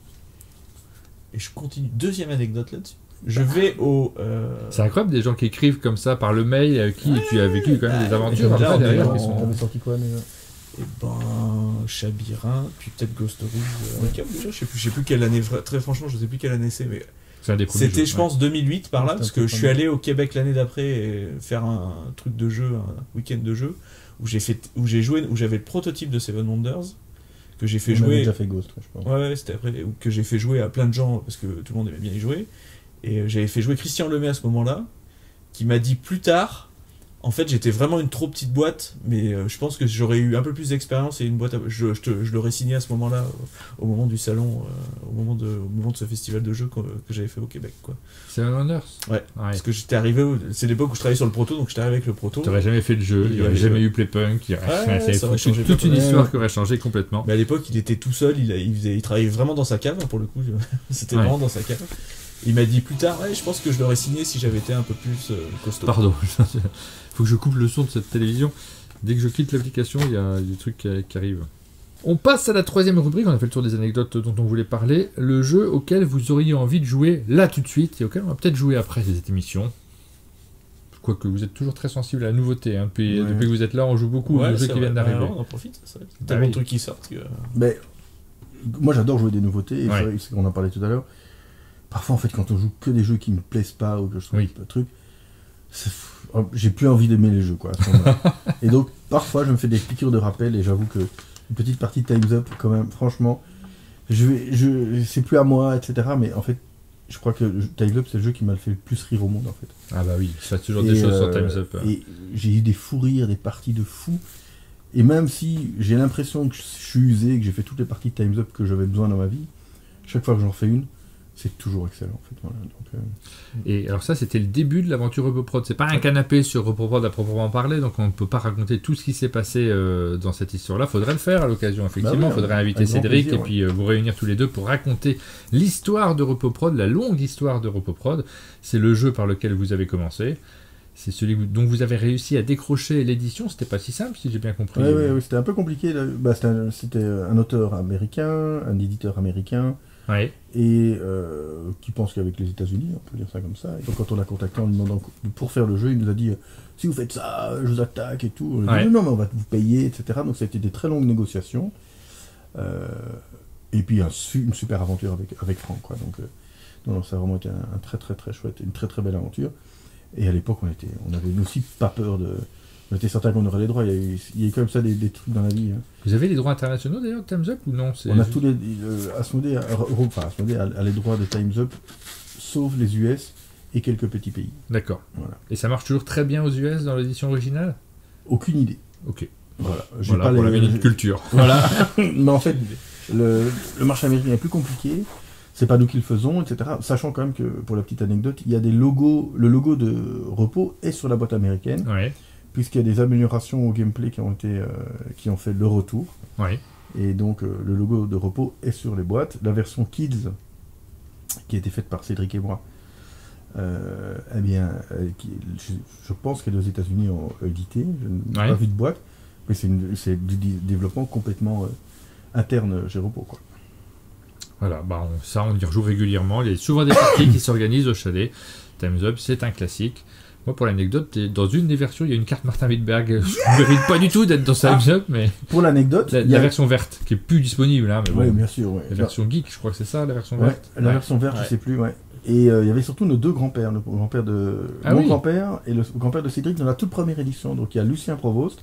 Et je continue, deuxième anecdote là-dessus. Je vais au... euh, C'est incroyable des gens qui écrivent comme ça par le mail avec qui tu as vécu quand même des Ah, aventures mais après, là, on est derrière en- qui sont- T'avais sorti quoi, mais... euh, Et ben, Chabirin, puis peut-être Ghost Rouge, euh, Recap, déjà, je sais plus, je sais plus quelle année, vra- très franchement, je sais plus quelle année c'est, mais C'est un des premiers c'était, jeux, je ouais. pense, deux mille huit par là, C'était parce un que peu je suis premier. allé au Québec l'année d'après et faire un, un truc de jeu, un week-end de jeu, où j'ai fait, où j'ai joué, où j'avais le prototype de Seven Wonders, que j'ai fait on avait jouer. déjà fait Ghost, je pense. Ouais, ouais, c'était après, ou que j'ai fait jouer à plein de gens, parce que tout le monde aimait bien y jouer. Et euh, j'avais fait jouer Christian Lemay à ce moment-là, qui m'a dit plus tard, en fait j'étais vraiment une trop petite boîte, mais euh, je pense que j'aurais eu un peu plus d'expérience et une boîte, à... je, je, te- je l'aurais signé à ce moment-là, euh, au moment du salon, euh, au, moment de, au moment de ce festival de jeux que, que j'avais fait au Québec, quoi. Seven Wonders. Ouais. Ouais. Parce que j'étais arrivé, au- c'est l'époque où je travaillais sur le proto, donc j'étais arrivé avec le proto. T'aurais jamais fait le jeu, il n'y aurait Ouais, jamais ouais. eu Playpunk, il y aurait... Ouais, c'est ça aurait toute- changé toute plein une de- histoire qui aurait changé complètement. Mais à l'époque, il était tout seul, il, a- il, faisait, il travaillait vraiment dans sa cave, hein, pour le coup, c'était Ouais. vraiment dans sa cave. Il m'a dit plus tard, ouais, je pense que je l'aurais signé si j'avais été un peu plus euh, costaud. Pardon, faut que je coupe le son de cette télévision. Dès que je quitte l'application, il y a des trucs qui, qui arrivent. On passe à la troisième rubrique, on a fait le tour des anecdotes dont on voulait parler. Le jeu auquel vous auriez envie de jouer là tout de suite et auquel on va peut-être jouer après cette émission. Quoique vous êtes toujours très sensible à la nouveauté. Hein. Depuis, Ouais. depuis que vous êtes là, on joue beaucoup Ouais, de jeux c'est qui vrai. viennent d'arriver. Ouais, on en profite, c'est vrai. Ah Tellement oui. de trucs qui sortent que... Mais moi j'adore jouer des nouveautés, et Ouais. c'est vrai, c'est qu'on en parlait tout à l'heure. Parfois en fait quand on joue que des jeux qui me plaisent pas ou que je trouve Oui. un truc, c'est- j'ai plus envie d'aimer les jeux quoi. À ce moment-là. Et donc parfois je me fais des piqûres de rappel et j'avoue que une petite partie de Time's Up quand même, franchement, je vais, je, c'est plus à moi, et cetera. Mais en fait, je crois que Time's Up c'est le jeu qui m'a fait le plus rire au monde en fait. Ah bah oui, il se passe toujours Et, des choses sur euh, Time's Up. Et j'ai eu des fous rires, des parties de fous. Et même si j'ai l'impression que je suis usé, que j'ai fait toutes les parties de Time's Up que j'avais besoin dans ma vie, chaque fois que j'en refais une, c'est toujours excellent en fait. Voilà. Donc, euh, Et alors ça, c'était le début de l'aventure RepoProd. C'est pas un canapé sur RepoProd à proprement parler, donc on ne peut pas raconter tout ce qui s'est passé euh, dans cette histoire-là. Faudrait le faire à l'occasion, effectivement. Bah oui, Faudrait avec inviter grand Cédric plaisir, et puis euh, vous réunir tous les deux pour raconter l'histoire de RepoProd, la longue histoire de RepoProd. C'est le jeu par lequel vous avez commencé. C'est celui dont vous avez réussi à décrocher l'édition. C'était pas si simple, si j'ai bien compris. ouais, ouais, ouais, c'était un peu compliqué. Là. Bah, c'était, un, c'était un auteur américain, un éditeur américain, Ouais. et euh, qui pense qu'avec les États-Unis, on peut dire ça comme ça. Et donc quand on l'a contacté en lui demandant pour faire le jeu, il nous a dit euh, si vous faites ça, je vous attaque et tout. On lui a dit, Ouais. non, non, mais on va vous payer, et cetera. Donc ça a été des très longues négociations. Euh, et puis un su- une super aventure avec, avec Franck, quoi. Donc, euh, non, non, ça a vraiment été un, un très très très chouette, une très très belle aventure. Et à l'époque, on était, on avait aussi pas peur de... On était certain qu'on aurait les droits, il y a eu, il y a eu comme ça des, des trucs dans la vie. Hein. Vous avez les droits internationaux d'ailleurs de Time's Up ou non? C'est On a juste- tous les... Euh, Asmodée, a- enfin, Asmodée a, a les droits de Time's Up, sauf les U S et quelques petits pays. D'accord. Voilà. Et ça marche toujours très bien aux U S dans l'édition originale? Aucune idée. Ok. Voilà. J'ai Voilà pas pour les- la minute culture. Voilà. Mais en fait, le, le marché américain est plus compliqué. C'est pas nous qui le faisons, et cetera. Sachant quand même que, pour la petite anecdote, il y a des logos. Le logo de Repos est sur la boîte américaine, Ouais. puisqu'il y a des améliorations au gameplay qui ont été, euh, qui ont fait le retour. Ouais. Et donc, euh, le logo de Repos est sur les boîtes. La version Kids, qui a été faite par Cédric et moi, euh, eh bien, euh, qui, je, je pense qu'elle est aux États-Unis en édité. Je n'ai Ouais. pas vu de boîte, mais c'est, une- c'est du di- développement complètement euh, interne chez Repos, quoi. Voilà, bah on- ça on y rejoue régulièrement. Il y a souvent des parties qui s'organisent au chalet. Time's Up, c'est un classique. Moi, pour l'anecdote, dans une des versions, il y a une carte Martin Wittberg. Je ne mérite pas du tout d'être dans Time's Up, mais Pour l'anecdote, la, il y la a... version verte, qui est plus disponible. Hein, mais bon, Oui, bien sûr. Ouais. la version geek, je crois que c'est ça, la version Ouais, verte. la Ouais. version verte, Ouais. je sais plus, ouais. Et euh, il y avait surtout nos deux grands-pères, le grand-père de Ah mon oui. grand-père et le grand-père de Cédric dans la toute première édition. Donc il y a Lucien Provost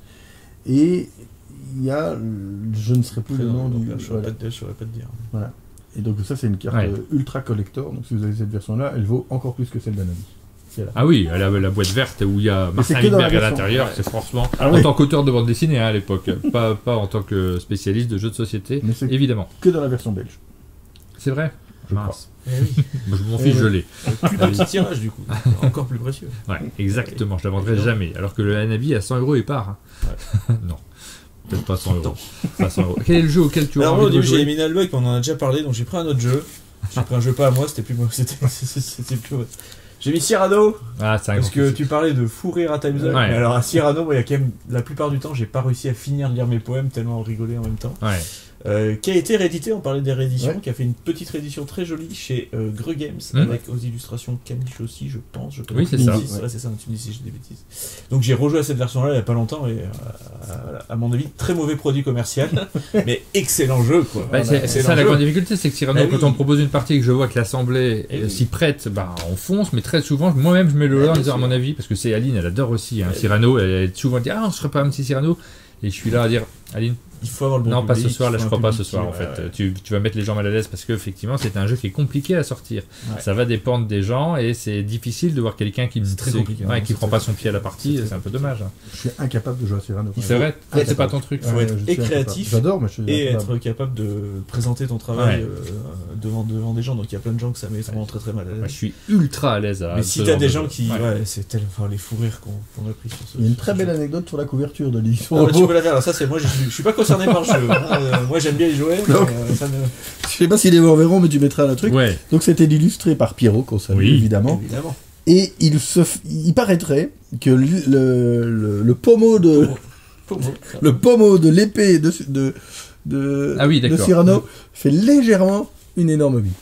et il y a, je ne sais plus le nom du. Je ne Voilà. saurais pas te dire. Voilà. Et donc ça c'est une carte Ouais. euh, ultra collector. Donc si vous avez cette version-là, elle vaut encore plus que celle d'Anabi. C'est là. Ah oui, elle avait la boîte verte où il y a Mais c'est Martin que dans la Wittberg à version. l'intérieur. Ouais. C'est franchement, Ah en oui. tant qu'auteur de bande dessinée hein, à l'époque, pas, pas en tant que spécialiste de jeux de société, Mais c'est évidemment. que dans la version belge. C'est vrai. Je Mince. Eh oui. Moi, je m'en Eh fiche, oui. je l'ai. Plus petit tirage du coup. Encore plus précieux. Ouais, exactement, je la vendrai Évidemment. jamais. Alors que le Hanabi à cent euros et part. hein. non, peut-être pas cent euros. Non. Pas cent euros. Quel est le jeu auquel tu as Alors moi au envie de début j'ai jouer? éliminé Albuck, on en a déjà parlé, donc j'ai pris un autre jeu. J'ai pris un jeu pas à moi, c'était plus moi, c'était c'était plus moi. J'ai mis Cyrano, Ah, c'est un parce grand que classique. tu parlais de fou rire à Time's Up. Ouais. Mais alors à Cyrano, moi il y a quand même, la plupart du temps, j'ai pas réussi à finir de lire mes poèmes tellement on rigolait en même temps. Ouais. Euh, qui a été réédité, on parlait des rééditions, Ouais. qui a fait une petite réédition très jolie chez euh, Greux Games, Mmh. avec aux illustrations Caniche aussi, je pense. Je Oui, c'est tu me ça. dis- Ouais, c'est ça, tu me dis si j'ai des bêtises. Donc j'ai rejoué à cette version-là il y a pas longtemps, et euh, à, à mon avis, très mauvais produit commercial, mais excellent jeu, quoi. Bah, Voilà, c'est c'est excellent ça la jeu. grande difficulté, c'est que Cyrano, Bah quand oui. on me propose une partie et que je vois que l'assemblée Eh euh, oui. s'y prête, bah, on fonce, mais très souvent, moi-même, je mets le Ouais, là en bien disant à sûr. mon avis, parce que c'est Aline, elle adore aussi hein, Ouais. Cyrano, elle, elle souvent dit ah, on serait pas un petit Cyrano, et je suis là à dire Aline, Il faut avoir le bon non, pas ce public, soir, là il je faut un crois pas ce public soir qui- en ouais, fait. ouais. Tu, tu vas mettre les gens mal à l'aise parce qu'effectivement, c'est un jeu qui est compliqué à sortir. Ouais. Ça va dépendre des gens et c'est difficile de voir quelqu'un qui ne C'est très sait- compliqué, ouais, hein, qui c'est prend très pas son pied à la partie, c'est c'est très un peu dommage. hein. Je suis incapable de jouer à Cyrano. C'est vrai, Ouais, c'est pas ton truc. Il faut être je suis et incapable. créatif, J'adore, mais je suis et incapable. être capable de présenter ton travail Ouais. euh, devant, devant des gens. Donc il y a plein de gens que ça met vraiment très très mal à l'aise. Moi, je suis ultra à l'aise à Mais ce si t'as genre des de gens jeu. qui. Ouais. Ouais, c'est tel... enfin, les fous rires qu'on qu'on a pris sur ce. Il y a une sur très ce belle jeu. anecdote sur la couverture de l'édition. Ah bah, tu peux la faire, alors ça c'est moi, je, je suis pas concerné par le jeu. hein. Euh, moi j'aime bien y jouer, mais Donc- euh, ça ne. Je sais pas si les gens verront, mais tu mettras le truc. Ouais. Donc c'était illustré par Pierrot, qu'on salue Oui. évidemment. Évidemment. Et il, se f- il paraîtrait que le, le, le, le pommeau de Pour moi. le pommeau de l'épée de, de, de, Ah oui, de d'accord. Cyrano fait légèrement une énorme bille.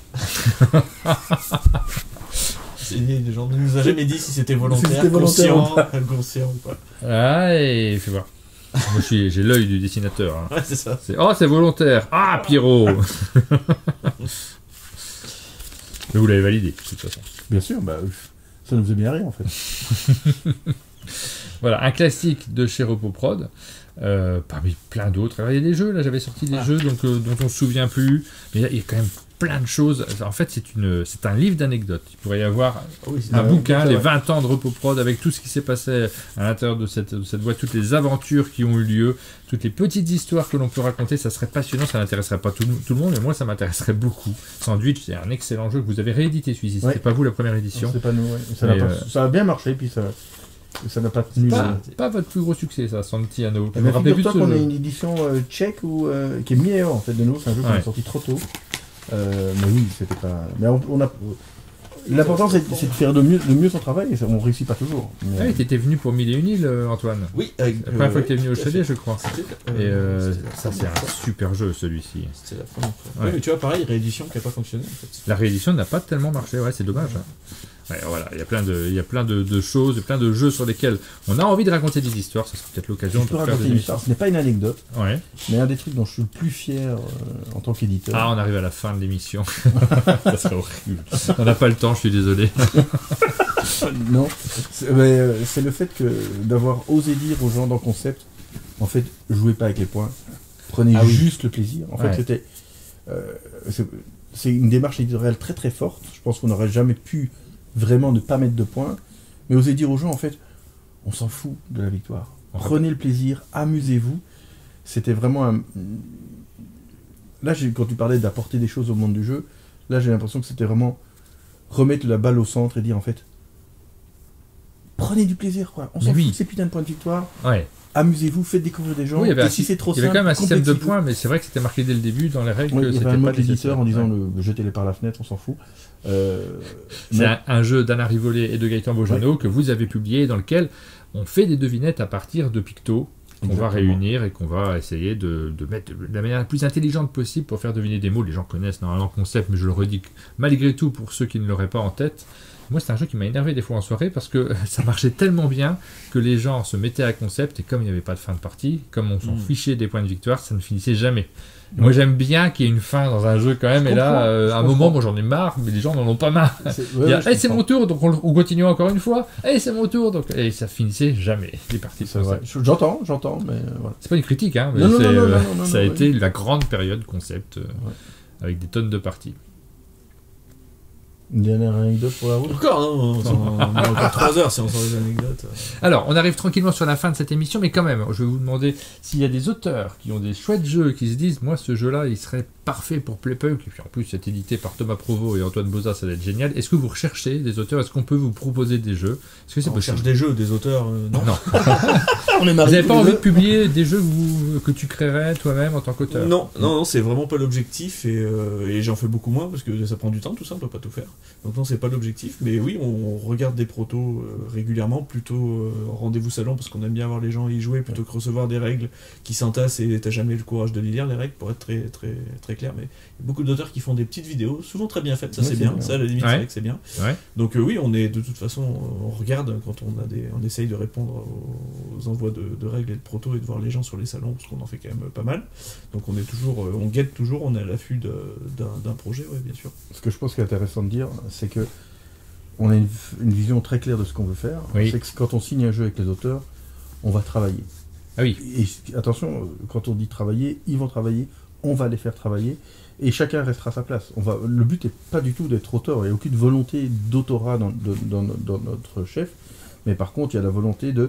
C'est- Les gens ne nous a jamais dit si c'était volontaire, Si c'était volontaire conscient, ou inconscient ou pas. Ah, et fais voir. Moi, je suis- j'ai l'œil du dessinateur. hein. Ouais, c'est ça. C'est- Oh, c'est volontaire. Ah, Pierrot. Mais vous l'avez validé, de toute façon. Bien sûr, bah, ça nous faisait bien rire en fait. Voilà, un classique de chez Repoprod, euh, parmi plein d'autres. Alors, il y a des jeux, là, j'avais sorti des Ah. jeux donc, euh, dont on se souvient plus, mais il y a- il y a quand même plein de choses. En fait, c'est une, c'est un livre d'anecdotes. Il pourrait y avoir Ah oui, c'est un Ouais, bouquin, c'est les vrai. vingt ans de Repoprod, avec tout ce qui s'est passé à l'intérieur de cette, de cette boîte, toutes les aventures qui ont eu lieu, toutes les petites histoires que l'on peut raconter. Ça serait passionnant, ça n'intéresserait pas tout, tout le monde, mais moi, ça m'intéresserait beaucoup. Sandwich, c'est un excellent jeu que vous avez réédité, celui-ci. C'était Ouais. pas vous la première édition. C'est pas nous, ouais. ça, n'a Mais, pas- euh, ça a bien marché, puis ça ça n'a pas tenu. Pas, le- pas votre plus gros succès, ça, Santiano. Eh Je ben, me rappelais plus de figure-toi ce qu'on a jeu. une édition euh, tchèque ou, euh, qui est meilleure en fait de nous. C'est un jeu qu'on Ouais. a sorti trop tôt. Euh, mais oui, c'était pas. Mais on, on a. L'important c'est c'est de faire de mieux, de mieux son travail et ça, on réussit pas toujours. Mais, Ah, t'étais venu pour Mille et une îles, euh, Antoine. Oui, avec, La première euh, fois que t'es venu au tout à chalet, fait. je crois. C'était, Et euh, c'était la ça, c'est première un fois. super jeu, celui-ci. C'était la première fois. Ouais. Oui, mais tu vois, pareil, réédition qui n'a pas fonctionné en fait. La réédition n'a pas tellement marché, ouais, c'est dommage. hein. Ouais, voilà, il y a plein de, il y a plein de, de choses, plein de jeux sur lesquels on a envie de raconter des histoires. Ça sera peut-être l'occasion Je de peux faire raconter des une émissions. histoire, ce n'est pas une anecdote, Ouais. mais un des trucs dont je suis le plus fier euh, en tant qu'éditeur. Ah, on arrive à la fin de l'émission. Ça serait horrible. On n'a pas le temps, je suis désolé. Non, c'est mais, euh, c'est le fait que d'avoir osé dire aux gens dans le concept, en fait, jouez pas avec les points, prenez Ah oui. juste le plaisir. En Ouais. fait, c'était, euh, c'est, c'est une démarche éditoriale très très forte. Je pense qu'on n'aurait jamais pu vraiment ne pas mettre de points, mais oser dire aux gens, en fait, on s'en fout de la victoire. Prenez le plaisir, amusez-vous. C'était vraiment un... Là, j'ai, quand tu parlais d'apporter des choses au monde du jeu, là, j'ai l'impression que c'était vraiment remettre la balle au centre et dire, en fait, prenez du plaisir, quoi. On Mais s'en oui. fout de ces putains de points de victoire. Ouais. Amusez-vous, faites découvrir des gens. Oui, il y avait, et un si sy- c'est trop il y avait simple, quand même un système de complexifiez. points, mais c'est vrai que c'était marqué dès le début dans les règles Oui, que il y c'était avait un pas mode d'éditeur nécessaire. en disant Ouais. le, jetez-les par la fenêtre, on s'en fout. Euh, C'est mais- un, un jeu d'Anna Rivollet et de Gaëtan Bojano que vous avez publié, dans lequel on fait des devinettes à partir de pictos qu'on va Exactement. réunir et qu'on va essayer de, de mettre de la manière la plus intelligente possible pour faire deviner des mots. Les gens connaissent normalement le concept, mais je le redis que, malgré tout, pour ceux qui ne l'auraient pas en tête, moi c'est un jeu qui m'a énervé des fois en soirée parce que ça marchait tellement bien que les gens se mettaient à concept et comme il n'y avait pas de fin de partie, comme on s'en Mm. fichait des points de victoire, ça ne finissait jamais. Moi j'aime bien qu'il y ait une fin dans un jeu quand même, Je et là, comprends, euh, je à un comprends. moment, moi j'en ai marre, mais les gens n'en ont pas marre. c'est, ouais, Il y a, ouais, je hey, c'est comprends. mon tour, donc on, on continue encore une fois. Hey, c'est mon tour, donc et ça finissait jamais les parties. C'est comme vrai. ça. Je- J'entends, j'entends, mais euh, voilà. C'est pas une critique, hein, mais Non, non, c'est, non, non, euh, non, non, ça a non, été ouais. la grande période concept euh, avec des tonnes de parties. Une dernière anecdote pour la route. Encore, hein, on, on, on a encore trois heures si on sort des anecdotes. Alors, on arrive tranquillement sur la fin de cette émission, mais quand même, je vais vous demander s'il y a des auteurs qui ont des chouettes jeux, qui se disent, moi, ce jeu-là, il serait parfait pour Playpunk, et puis en plus, c'est édité par Thomas Provost et Antoine Boza, ça va être génial. Est-ce que vous recherchez des auteurs? Est-ce qu'on peut vous proposer des jeux? Est-ce que c'est On possible? cherche des jeux, des auteurs, euh, non. Non. On est Vous mariés n'avez tous pas les envie deux. de publier des jeux que, vous- que tu créerais toi-même en tant qu'auteur? Non, non, non, c'est vraiment pas l'objectif et, euh, et j'en fais beaucoup moins parce que ça prend du temps, tout ça, on peut pas tout faire. Donc non, c'est pas l'objectif, mais oui, on regarde des protos euh, régulièrement, plutôt euh, en rendez-vous salon parce qu'on aime bien voir les gens y jouer plutôt que recevoir des règles qui s'entassent et t'as jamais le courage de les lire, les règles, pour être très, très, très clair. Mais il y a beaucoup d'auteurs qui font des petites vidéos, souvent très bien faites, ça Ouais, c'est c'est bien, bien. ça à la limite Ouais. c'est vrai que c'est bien. Ouais. Donc euh, oui, on est de toute façon, on regarde quand on a des, on essaye de répondre aux, aux envois de, de règles et de protos et de voir les gens sur les salons parce qu'on en fait quand même pas mal. Donc on est toujours, euh, on guette toujours, on est à l'affût de- d'un d'un projet, ouais, bien sûr. Ce que je pense qui est intéressant de dire, c'est que on a une, une vision très claire de ce qu'on veut faire. Oui. C'est que quand on signe un jeu avec les auteurs, on va travailler. Ah oui. Et attention, quand on dit travailler, ils vont travailler, on va les faire travailler, et chacun restera à sa place. On va, le but n'est pas du tout d'être auteur, il n'y a aucune volonté d'autorat dans, de- dans- dans notre chef, mais par contre, il y a la volonté de,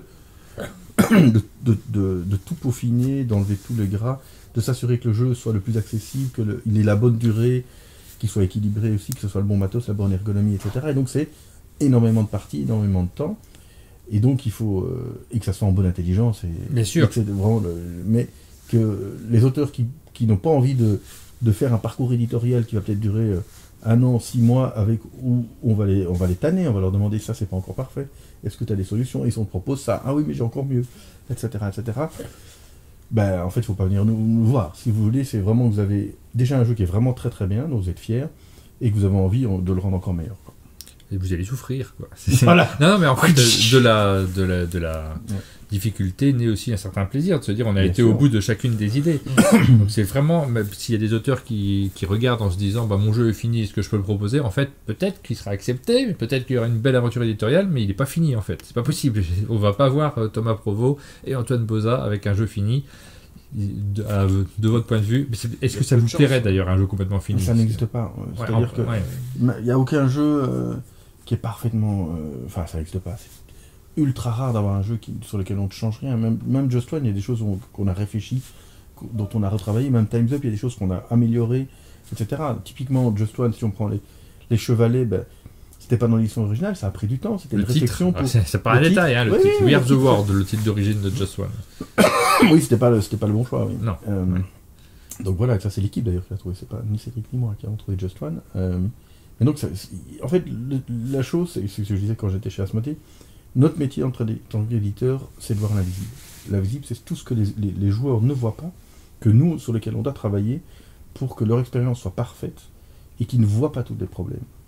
de, de- de- de tout peaufiner, d'enlever tous les gras, de s'assurer que le jeu soit le plus accessible, qu'il ait la bonne durée, qu'il soit équilibré aussi, que ce soit le bon matos, la bonne ergonomie, et cetera. Et donc c'est énormément de parties, énormément de temps, et donc il faut euh, et que ça soit en bonne intelligence. Et, Bien sûr. et que c'est vraiment le- mais que les auteurs qui, qui n'ont pas envie de, de faire un parcours éditorial qui va peut-être durer euh, un an, six mois, avec où on va les, on va les tanner, on va leur demander ça, c'est pas encore parfait. Est-ce que tu as des solutions? Et si on te propose ça, ah oui, mais j'ai encore mieux, et cetera, et cetera. Ben, en fait, il faut pas venir nous, nous voir. Si vous voulez, c'est vraiment que vous avez déjà un jeu qui est vraiment très très bien, dont vous êtes fiers, et que vous avez envie de le rendre encore meilleur, quoi. Et vous allez souffrir, quoi. C'est- Voilà. Non, non, mais en fait, de, de la, de la, de la Ouais. difficulté naît aussi un certain plaisir de se dire on a Bien été sûr. au bout de chacune des idées. Donc c'est vraiment, même s'il y a des auteurs qui, qui regardent en se disant bah, mon jeu est fini, est-ce que je peux le proposer? En fait, peut-être qu'il sera accepté, mais peut-être qu'il y aura une belle aventure éditoriale, mais il n'est pas fini en fait. C'est pas possible. On va pas voir euh, Thomas Provost et Antoine Boza avec un jeu fini. De, à- de votre point de vue, mais c'est- est-ce Il y que a ça peu vous de chance. plairait d'ailleurs un jeu complètement fini? Ça n'existe pas. euh, Ouais, C'est-à-dire en- que ouais. il n'y a aucun jeu euh, qui est parfaitement. euh, Enfin, ça n'existe pas. C'est ultra rare d'avoir un jeu qui, sur lequel on ne change rien. Même, même Just One, il y a des choses on- qu'on a réfléchi, qu'o- dont on a retravaillé. Même Time's Up, il y a des choses qu'on a améliorées, et cetera. Typiquement, Just One, si on prend les, les chevalets, ben, c'était pas dans l'édition originale, ça a pris du temps. C'était Le une titre, réflexion. ah, Pour... c'est c'est pas un le détail, titre. hein, le Oui, titre. oui, We le Are the titre. World, le titre d'origine de Just One. oui, c'était pas, le- c'était pas le bon choix. Oui. Non. Euh, Ouais. Donc voilà, ça c'est l'équipe d'ailleurs qui a trouvé, c'est pas ni Cédric ni moi qui avons trouvé Just One. Euh, et donc, ça- c'est- en fait, le- la chose, c'est ce que je disais quand j'étais chez Asmodée, notre métier en tant qu'éditeur, c'est de voir l'invisible. L'invisible, c'est tout ce que les, les- les joueurs ne voient pas, que nous, sur lesquels on doit travailler pour que leur expérience soit parfaite et qu'ils ne voient pas tous les problèmes.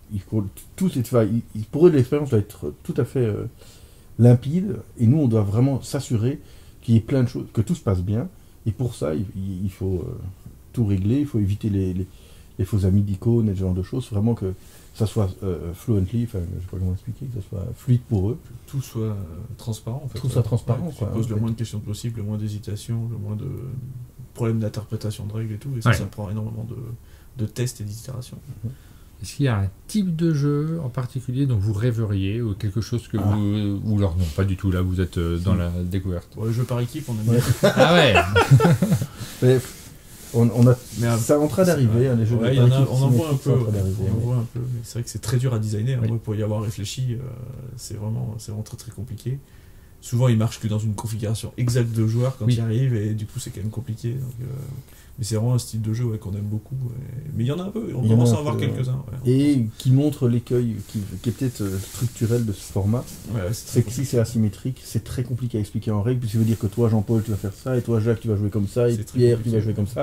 il faut tout, enfin, il- il- pour eux, l'expérience doit être tout à fait euh, limpide, et nous, on doit vraiment s'assurer qu'il y ait plein de choses, que tout se passe bien, et pour ça, il, il- il faut euh, tout régler, il faut éviter les, les, les faux amis d'icônes et ce genre de choses, vraiment que ça soit euh, fluently, enfin, je sais pas comment expliquer, que ça soit fluide pour eux. Que tout soit euh, transparent en fait. Tout soit transparent, Ouais, que tu quoi, poses en le fait. moins de questions possible, le moins d'hésitation, le moins de problèmes d'interprétation de règles et tout, et ça, Ouais. ça prend énormément de, de tests et d'itérations. Est-ce qu'il y a un type de jeu en particulier dont vous rêveriez ou quelque chose que Ah. vous... Ou alors non, pas du tout, là vous êtes euh, dans Si. la découverte. Bon, les jeux par équipe, on aime Ouais. bien. Ah ouais. Mais, on, on a, Mais, euh, ça est en train d'arriver, hein, les jeux Ouais, de il y en a, partie on en voit un symétriques peu. sont en train ouais. d'arriver, On en ouais. voit un peu, mais c'est vrai que c'est très dur à designer. hein. Oui. Moi, pour y avoir réfléchi, euh, c'est vraiment, c'est vraiment très très compliqué. Souvent, il marche que dans une configuration exacte de joueurs quand Oui. il arrive, et du coup, c'est quand même compliqué. Donc, euh, mais c'est vraiment un style de jeu ouais, qu'on aime beaucoup. ouais. Mais il y en a un peu, on Il y en a commence un à en voir peu, quelques-uns. Ouais. Et qui montre l'écueil qui, qui est peut-être euh, structurel de ce format. Ouais, ouais, C'est que si c'est asymétrique, c'est très compliqué à expliquer en règle, puis ça veut dire que toi, Jean-Paul, tu vas faire ça, et toi, Jacques, tu vas jouer comme ça, et C'est très Pierre, tu compliqué. vas jouer comme ça.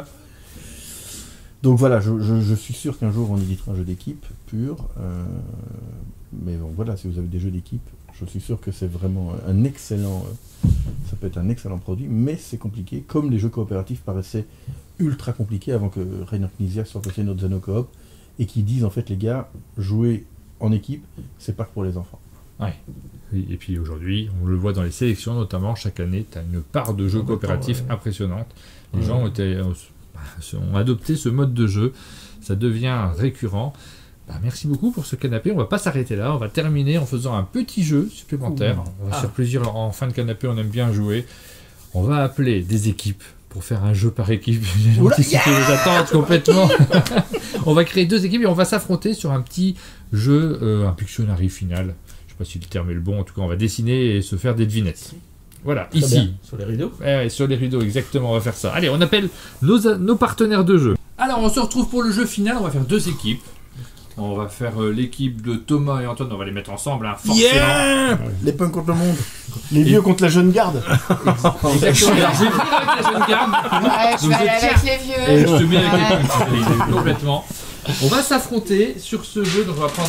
Donc voilà, je, je- je suis sûr qu'un jour, on éditera un jeu d'équipe pur. euh, mais bon, voilà, si vous avez des jeux d'équipe, je suis sûr que c'est vraiment un excellent... euh, ça peut être un excellent produit, mais c'est compliqué, comme les jeux coopératifs paraissaient ultra compliqués avant que Rainer Knizia sorte aussi notre Xeno Coop, et qui disent, en fait, les gars, jouer en équipe, c'est pas que pour les enfants. Oui, et puis aujourd'hui, on le voit dans les sélections, notamment chaque année, tu as une part de jeux Complètement, coopératifs ouais. impressionnante. Les Ouais. gens ont, été, euh, ont adopté ce mode de jeu, ça devient récurrent. Bah, merci beaucoup pour ce canapé, on va pas s'arrêter là, on va terminer en faisant un petit jeu supplémentaire. On va se Ah. faire plaisir en fin de canapé, on aime bien jouer. On va appeler des équipes pour faire un jeu par équipe. J'ai Oula, anticipé les attentes complètement. On va créer deux équipes et on va s'affronter sur un petit jeu, euh, un Pictionary final. Je sais pas si le terme est le bon, en tout cas on va dessiner et se faire des devinettes. Voilà, Très ici. bien. Sur les rideaux. Ouais, ouais, sur les rideaux, exactement, on va faire ça. Allez, on appelle nos, a- nos partenaires de jeu. Alors, on se retrouve pour le jeu final, on va faire deux équipes. On va faire euh, l'équipe de Thomas et Antoine, on va les mettre ensemble, hein, forcément. Yeah Les punks contre le monde. Les vieux contre la jeune garde. Exactement. Alors, je vais venir avec la jeune garde. Ouais, je Donc, vais aller je avec les vieux. Et je te mets avec Ouais. les petits, complètement. On va s'affronter sur ce jeu, donc on va prendre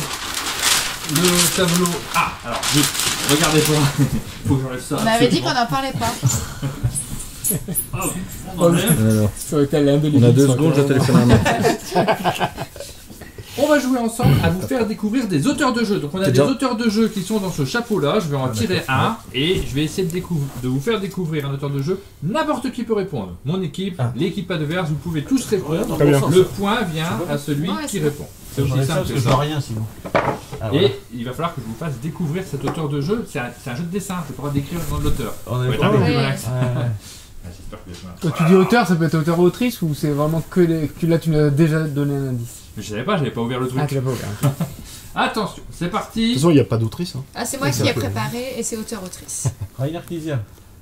le tableau. Ah, alors, juste, regardez pas. Faut que j'enlève ça. On avait dit absolument. qu'on n'en parlait pas. Hop, on enlève. Alors, Ça aurait été l'un de on a deux secondes, je téléphone à un mec. On va jouer ensemble à vous faire découvrir des auteurs de jeux. Donc on a C'est des déjà- auteurs de jeux qui sont dans ce chapeau-là. Je vais en tirer un et je vais essayer de, découvrir, de vous faire découvrir un auteur de jeu. N'importe qui peut répondre. Mon équipe, Ah. l'équipe adverse, vous pouvez tous répondre. Très bien. Le point vient à celui Ouais, qui c'est répond. C'est aussi J'enlève ça simple parce que que je vois ça. rien sinon. Ah, Et voilà. il va falloir que je vous fasse découvrir cet auteur de jeu. C'est un, c'est un jeu de dessin. Je pourrais décrire le nom de l'auteur. On Ouais, avait t'as un peu pas- plus Ouais. relax. Ouais, ouais. Ah, j'espère que les gens- Quand tu dis auteur, ça peut être auteur ou autrice ou c'est vraiment que les... que là tu nous as déjà donné un indice. Mais je savais pas, j'avais pas ouvert le truc. Ah, tu l'as pas ouvert. Attention, c'est De parti. toute façon, il n'y a pas d'autrice. Hein. Ah, c'est moi qui ai préparé et c'est auteur-autrice. Rainer Knizia.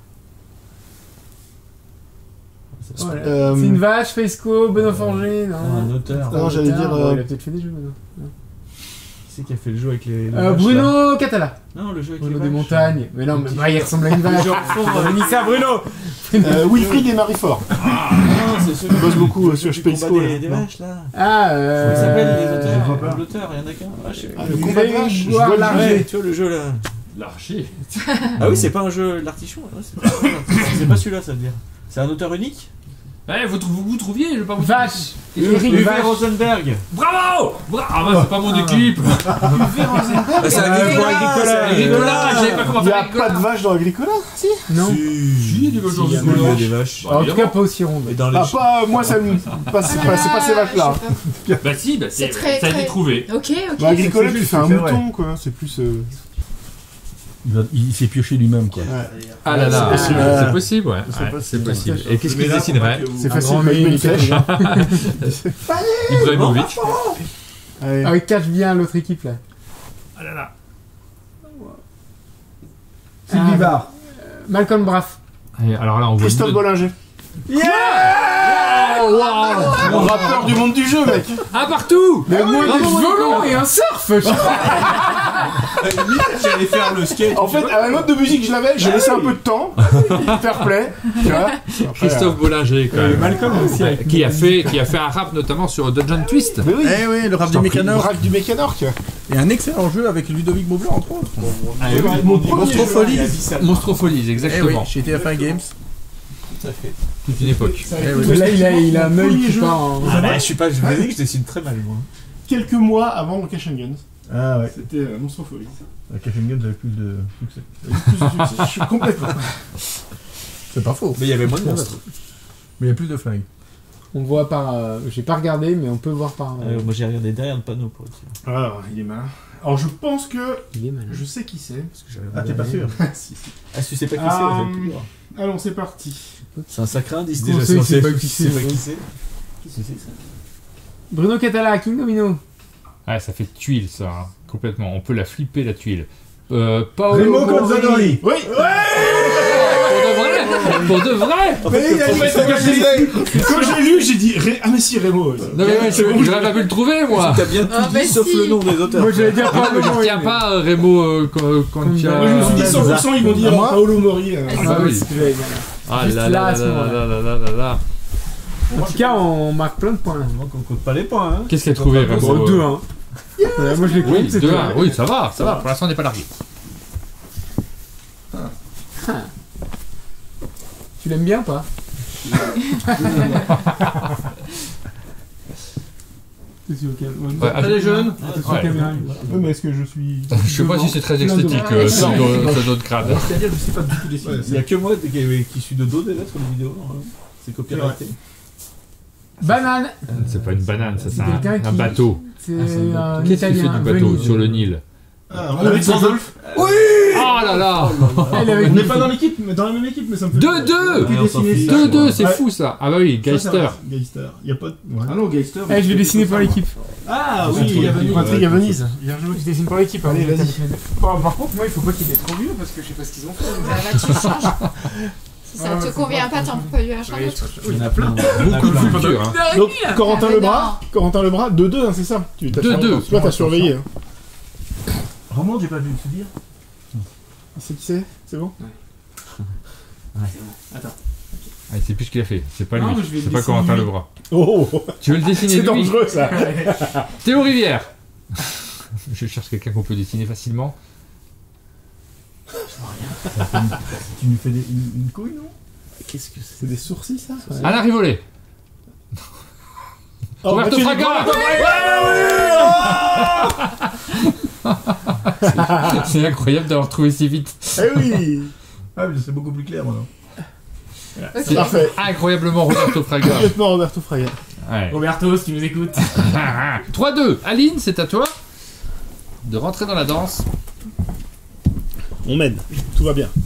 Voilà. Euh, C'est une vache, Fesco, Benoît Forger, non. Un auteur. C'est un Non, j'allais auteur, dire, bon, euh, il a peut-être fait des jeux maintenant. Qui c'est qui a fait le jeu avec les. les Euh, vaches, Bruno Catala. là Non, le jeu avec Bruno les des vaches. montagnes. Mais non, mais petit bah, il ressemble à une vache. Genre, On a mis ça, Bruno. Euh, Wilfried et Marie-Fort. Non, c'est celui Ils bossent beaucoup, euh, celui sur qui combat Space des, Call, des non. vaches là. Ah, Comment euh. il s'appelle les je vois auteurs pas. L'auteur, il y en a qu'un. Ah, je sais pas. Ah, le combat de vache. je Grégoire vois le Larger. jeu. Ouais, tu vois le jeu là. L'archer. Ah oui, c'est pas un jeu l'artichaut. hein, C'est pas, c'est pas celui-là, ça veut dire. C'est un auteur unique. Ouais, vous, trou- vous, vous trouviez, je vais pas vous Vache. Eric Eric Uwe Vache. Rosenberg. Bravo, Bra- Ah bah c'est pas mon équipe. Ah, c'est Agricola. Agricola, Agricola, je savais pas comment Il n'y faire a Agricola. pas de vache dans Agricola. Non. Si, il y a des vaches dans Si, il y a Agricola. Il y a des vaches. Bah, En tout évidemment. cas, pas aussi ronde. Et dans les. Ah, pas, euh, moi, ça me. pas- C'est pas, c'est pas ces vaches-là. Bah si, bah, c'est, C'est très, ça a été très- trouvé. Ok, ok. Bah, Agricola, c'est tu juste, fais un c'est vrai. mouton, quoi. C'est plus. euh, Il, va- il s'est pioché lui-même, quoi. Ah là là, c'est possible. c'est possible, ouais. C'est Ouais, possible. c'est possible. Et qu'est-ce Mais qu'il là, dessinerait pour C'est Un facile grand de mec, mettre une une flèche. Ibrahimovic. Allez. Ah oui, catch bien l'autre équipe là. Ah là là. Sylvie Ah, Varr. Malcolm Braff. Et alors là, on voit. Christophe Bollinger. Oh, wow. Mon rappeur du monde du jeu, mec. Un partout. Mais moi, bravo, des Nico. violons et un surf. je- J'allais faire le skate. En fait, à la note de musique, je l'avais, j'ai laissé un peu de temps. Fair play. Tu vois. Après, Christophe Bollinger, quand Euh, même. Malcolm aussi. Ouais, avec qui a fait qui a fait un rap notamment sur Dungeon Twist. Mais oui, Eh oui, le rap Je t'en du prie. Mécanor. Braque du Mécanor, tu vois. Et un excellent jeu avec Ludovic Maublanc, entre autres. Ah, oui, mon premier Monstropholie. jeu, il a dit ça. Monstropholie, Eh oui, exactement. chez T F un Games. Tout à fait. Toute une époque. Eh oui. Mais là, il a, il a un Mon œil premier qui jeu. part en. Ah bah, je suis pas, je vous ai dit que je dessine très mal, moi. Quelques mois avant mon Cash and Guns. Ah ouais. C'était euh, Monstropholie. La Cash and Guns avait plus de succès. Plus de succès. Je suis complètement. C'est pas faux. Mais il y avait moins de monstres. Mais il y a plus de flingues. On voit par. euh, J'ai pas regardé, mais on peut voir par. euh, Euh, moi j'ai regardé derrière le panneau pour le dire. Alors, il est malin. Alors, je pense que Il est malin. je sais qui c'est. Parce que j'avais Ah, t'es pas sûr? Si, si. Ah, si tu sais pas qui Ah, c'est, on va hum. le plus voir. Allons, c'est parti. C'est un sacré indice On déjà. sait si on que c'est sait pas qui c'est, pas ouais. qui c'est. Qu'est-ce que c'est ça? Bruno Catala, King Domino. Ah, ça fait tuile, ça, hein, complètement. On peut la flipper, la tuile. Euh, Paolo Remo Mori. Cozzadori. Oui. Pour de vrai Pour de vrai Mais il a dit que c'est pas qui Quand j'ai lu, j'ai dit Ré- ah mais si Rémo. Non mais ouais, je- j'aurais pas pu le trouver, moi. T'as bien tout Ah, dit bah sauf si. le nom des auteurs. Moi, j'allais dire Ah, pas mais je le retiens pas euh, Remo euh, quand, quand il y a... Moi, je me suis dit cent pour cent, ils vont dire Moi Paolo Mori. euh. Ah oui. c'est ce que j'allais dire. Ah Juste là là, là à ce là moment-là. là là là là là. En tout cas, on marque plein de points. Donc on compte pas les points, hein. Qu'est-ce qu'il a trouvé, Remo Bon, euh, deux un. Ouais, moi, je l'ai compté, Oui, c'est deux tout. un. Oui, ça va, ça va. Pour l'instant, on n'est pas largué. Tu l'aimes bien ou pas? C'est sur quel- ouais, Ouais, Allez, jeunes. c'est sur Ouais. caméra. Ouais, mais est-ce que je suis. Je sais pas si c'est très esthétique, Ah, euh, ouais. ça doit- ça doit être crade. C'est-à-dire, je sais pas du tout dessiner. Il y a que moi qui, qui suis de dos déjà sur les vidéos. hein. C'est copyrighté. Banane. C'est pas une banane, ça, c'est un, quelqu'un un qui- bateau. C'est Ah, c'est un un bateau. Qu'est-ce qu'il fait Italien. du bateau Venise. sur le Nil? Ah, Ah, on avait Randolph. Oh là là Elle avait On une n'est pas dans l'équipe, mais dans la même équipe, mais ça me fait. deux deux Ouais, on s'en fiche. deux deux, c'est Ouais. fou ça. Ah bah oui, Geister. Geister. Il y a pas de. Ouais. Ah non, Geister. Eh, je vais dessiner pour l'équipe. Ah oui, Patrick il y a Venise. Patrick à Venise. Bien joué. Je dessine pour l'équipe. Allez, hein, vas-y. Bon, par contre, moi, il faut pas qu'il ait trop vieux parce que je sais pas ce qu'ils ont fait. Bah, là, tu changes. Si ça Ah, te ouais, convient faut pas, pas- t'en peux lui acheter un Oui, autre. Il y en a plein. Beaucoup de culture. Hein. Donc, Corentin Ah, mais Lebras. Corentin Lebras, deux deux, hein, c'est ça. Tu t'as deux surveillé. deux. Toi, t'as surveillé. hein. Vraiment, j'ai pas vu te dire. C'est qui c'est? C'est bon? Ah, c'est plus ce qu'il a fait. C'est pas Non, lui. mais je vais C'est le pas dessiner Corentin lui. Lebras. Oh, Tu veux le dessiner c'est lui dangereux ça. Théo Rivière. Je cherche quelqu'un qu'on peut dessiner facilement. Tu nous fais des- une, une couille, non? Qu'est-ce que c'est? C'est des sourcils ça? Alain Rivollet. Oh, Roberto Mathieu Fraga. C'est incroyable d'avoir trouvé si vite. Eh oui. Ah, mais c'est beaucoup plus clair maintenant. C'est Parfait. incroyablement Roberto Fraga. Lieutenant Roberto Fraga. Ouais. Roberto, si tu nous écoutes. trois deux. Aline, c'est à toi de rentrer dans la danse. On mène. Tout va bien.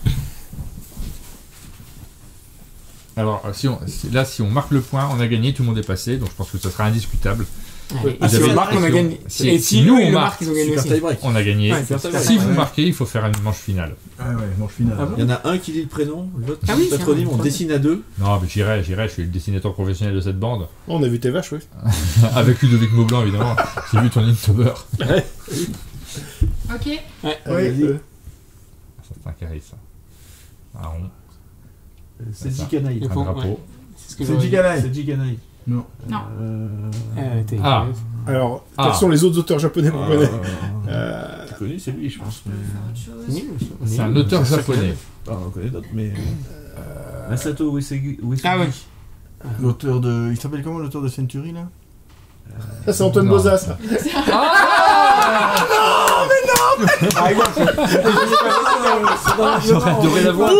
Alors, si on- si- là, si on marque le point, on a gagné, tout le monde est passé, donc je pense que ça sera indiscutable. Et Vous si avez- on marque, on a si gagné. si- Et si si nous, nous, on ils marque, marquent, ils ont gagné Super aussi. tie-break. On a gagné. Ouais, c'est ça. Si vous Ouais. marquez, il faut faire une manche finale. Ah ouais, manche finale. Ah bon Il y en a un qui lit le prénom, l'autre Ah qui oui, dit le c'est patronyme, vrai. on dessine à deux. Non, mais j'irai, j'irai, je suis le dessinateur professionnel de cette bande. Oh, on a vu tes vaches, oui. Avec Ludovic Maublanc, évidemment. J'ai vu ton Inktober. Ok. Oui. vas-y. euh, Ça, c'est un carré, ça. Un rond, C'est ça. Gicanaï. un Bon, drapeau. ouais. C'est ce que C'est j'aurais dit. Giganaï. C'est Gicanaï. Non. Non. Euh... Euh, t'es- Ah. Alors, Ah. quels sont les autres auteurs japonais qu'on connaît? Euh... Euh, Plus connu, c'est lui, je pense. Mais... Autre chose. C'est un auteur japonais. Ah, on en connaît d'autres, mais. Euh... Masato Uesugi. Ah ouais. L'auteur de. Il s'appelle comment l'auteur de Century là? Ça, c'est Antoine Non. Boza, ça. J'aurais adoré la voir.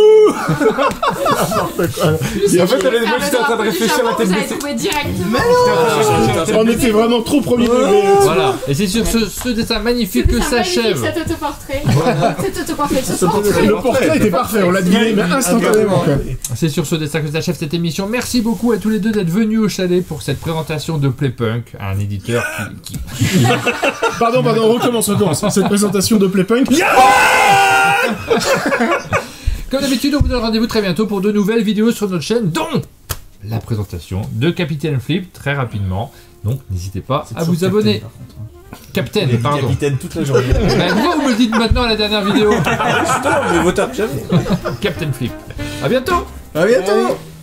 Et en fait, elle est- Ah, moi, j'étais en train de le réfléchir à la drapeau, tête vous avez baissée. trouvé directement. on était vraiment trop premier degré. Voilà. Et c'est sur ce, ce dessin magnifique que C'est magnifique, s'achève. cet autoportrait. Cet autoportrait, ce portrait. Le portrait était parfait, on l'a deviné, mais instantanément. quoi. C'est sur ce dessin que s'achève cette émission. Merci beaucoup à tous les deux d'être venus au chalet pour cette présentation de Playpunk, un éditeur qui, qui- Pardon, pardon, on recommence, on recommence. Cette présentation de Playpunk. Comme d'habitude, on vous donne rendez-vous très bientôt pour de nouvelles vidéos sur notre chaîne, dont la présentation de Capitaine Flip très rapidement. Donc n'hésitez pas à vous abonner. Captain, Il a dit pardon. capitaine toute la journée. Mais pourquoi vous me le dites maintenant à la dernière vidéo? Justement, mais vaut tard que jamais. Captain Flip. À bientôt. À bientôt. Allez.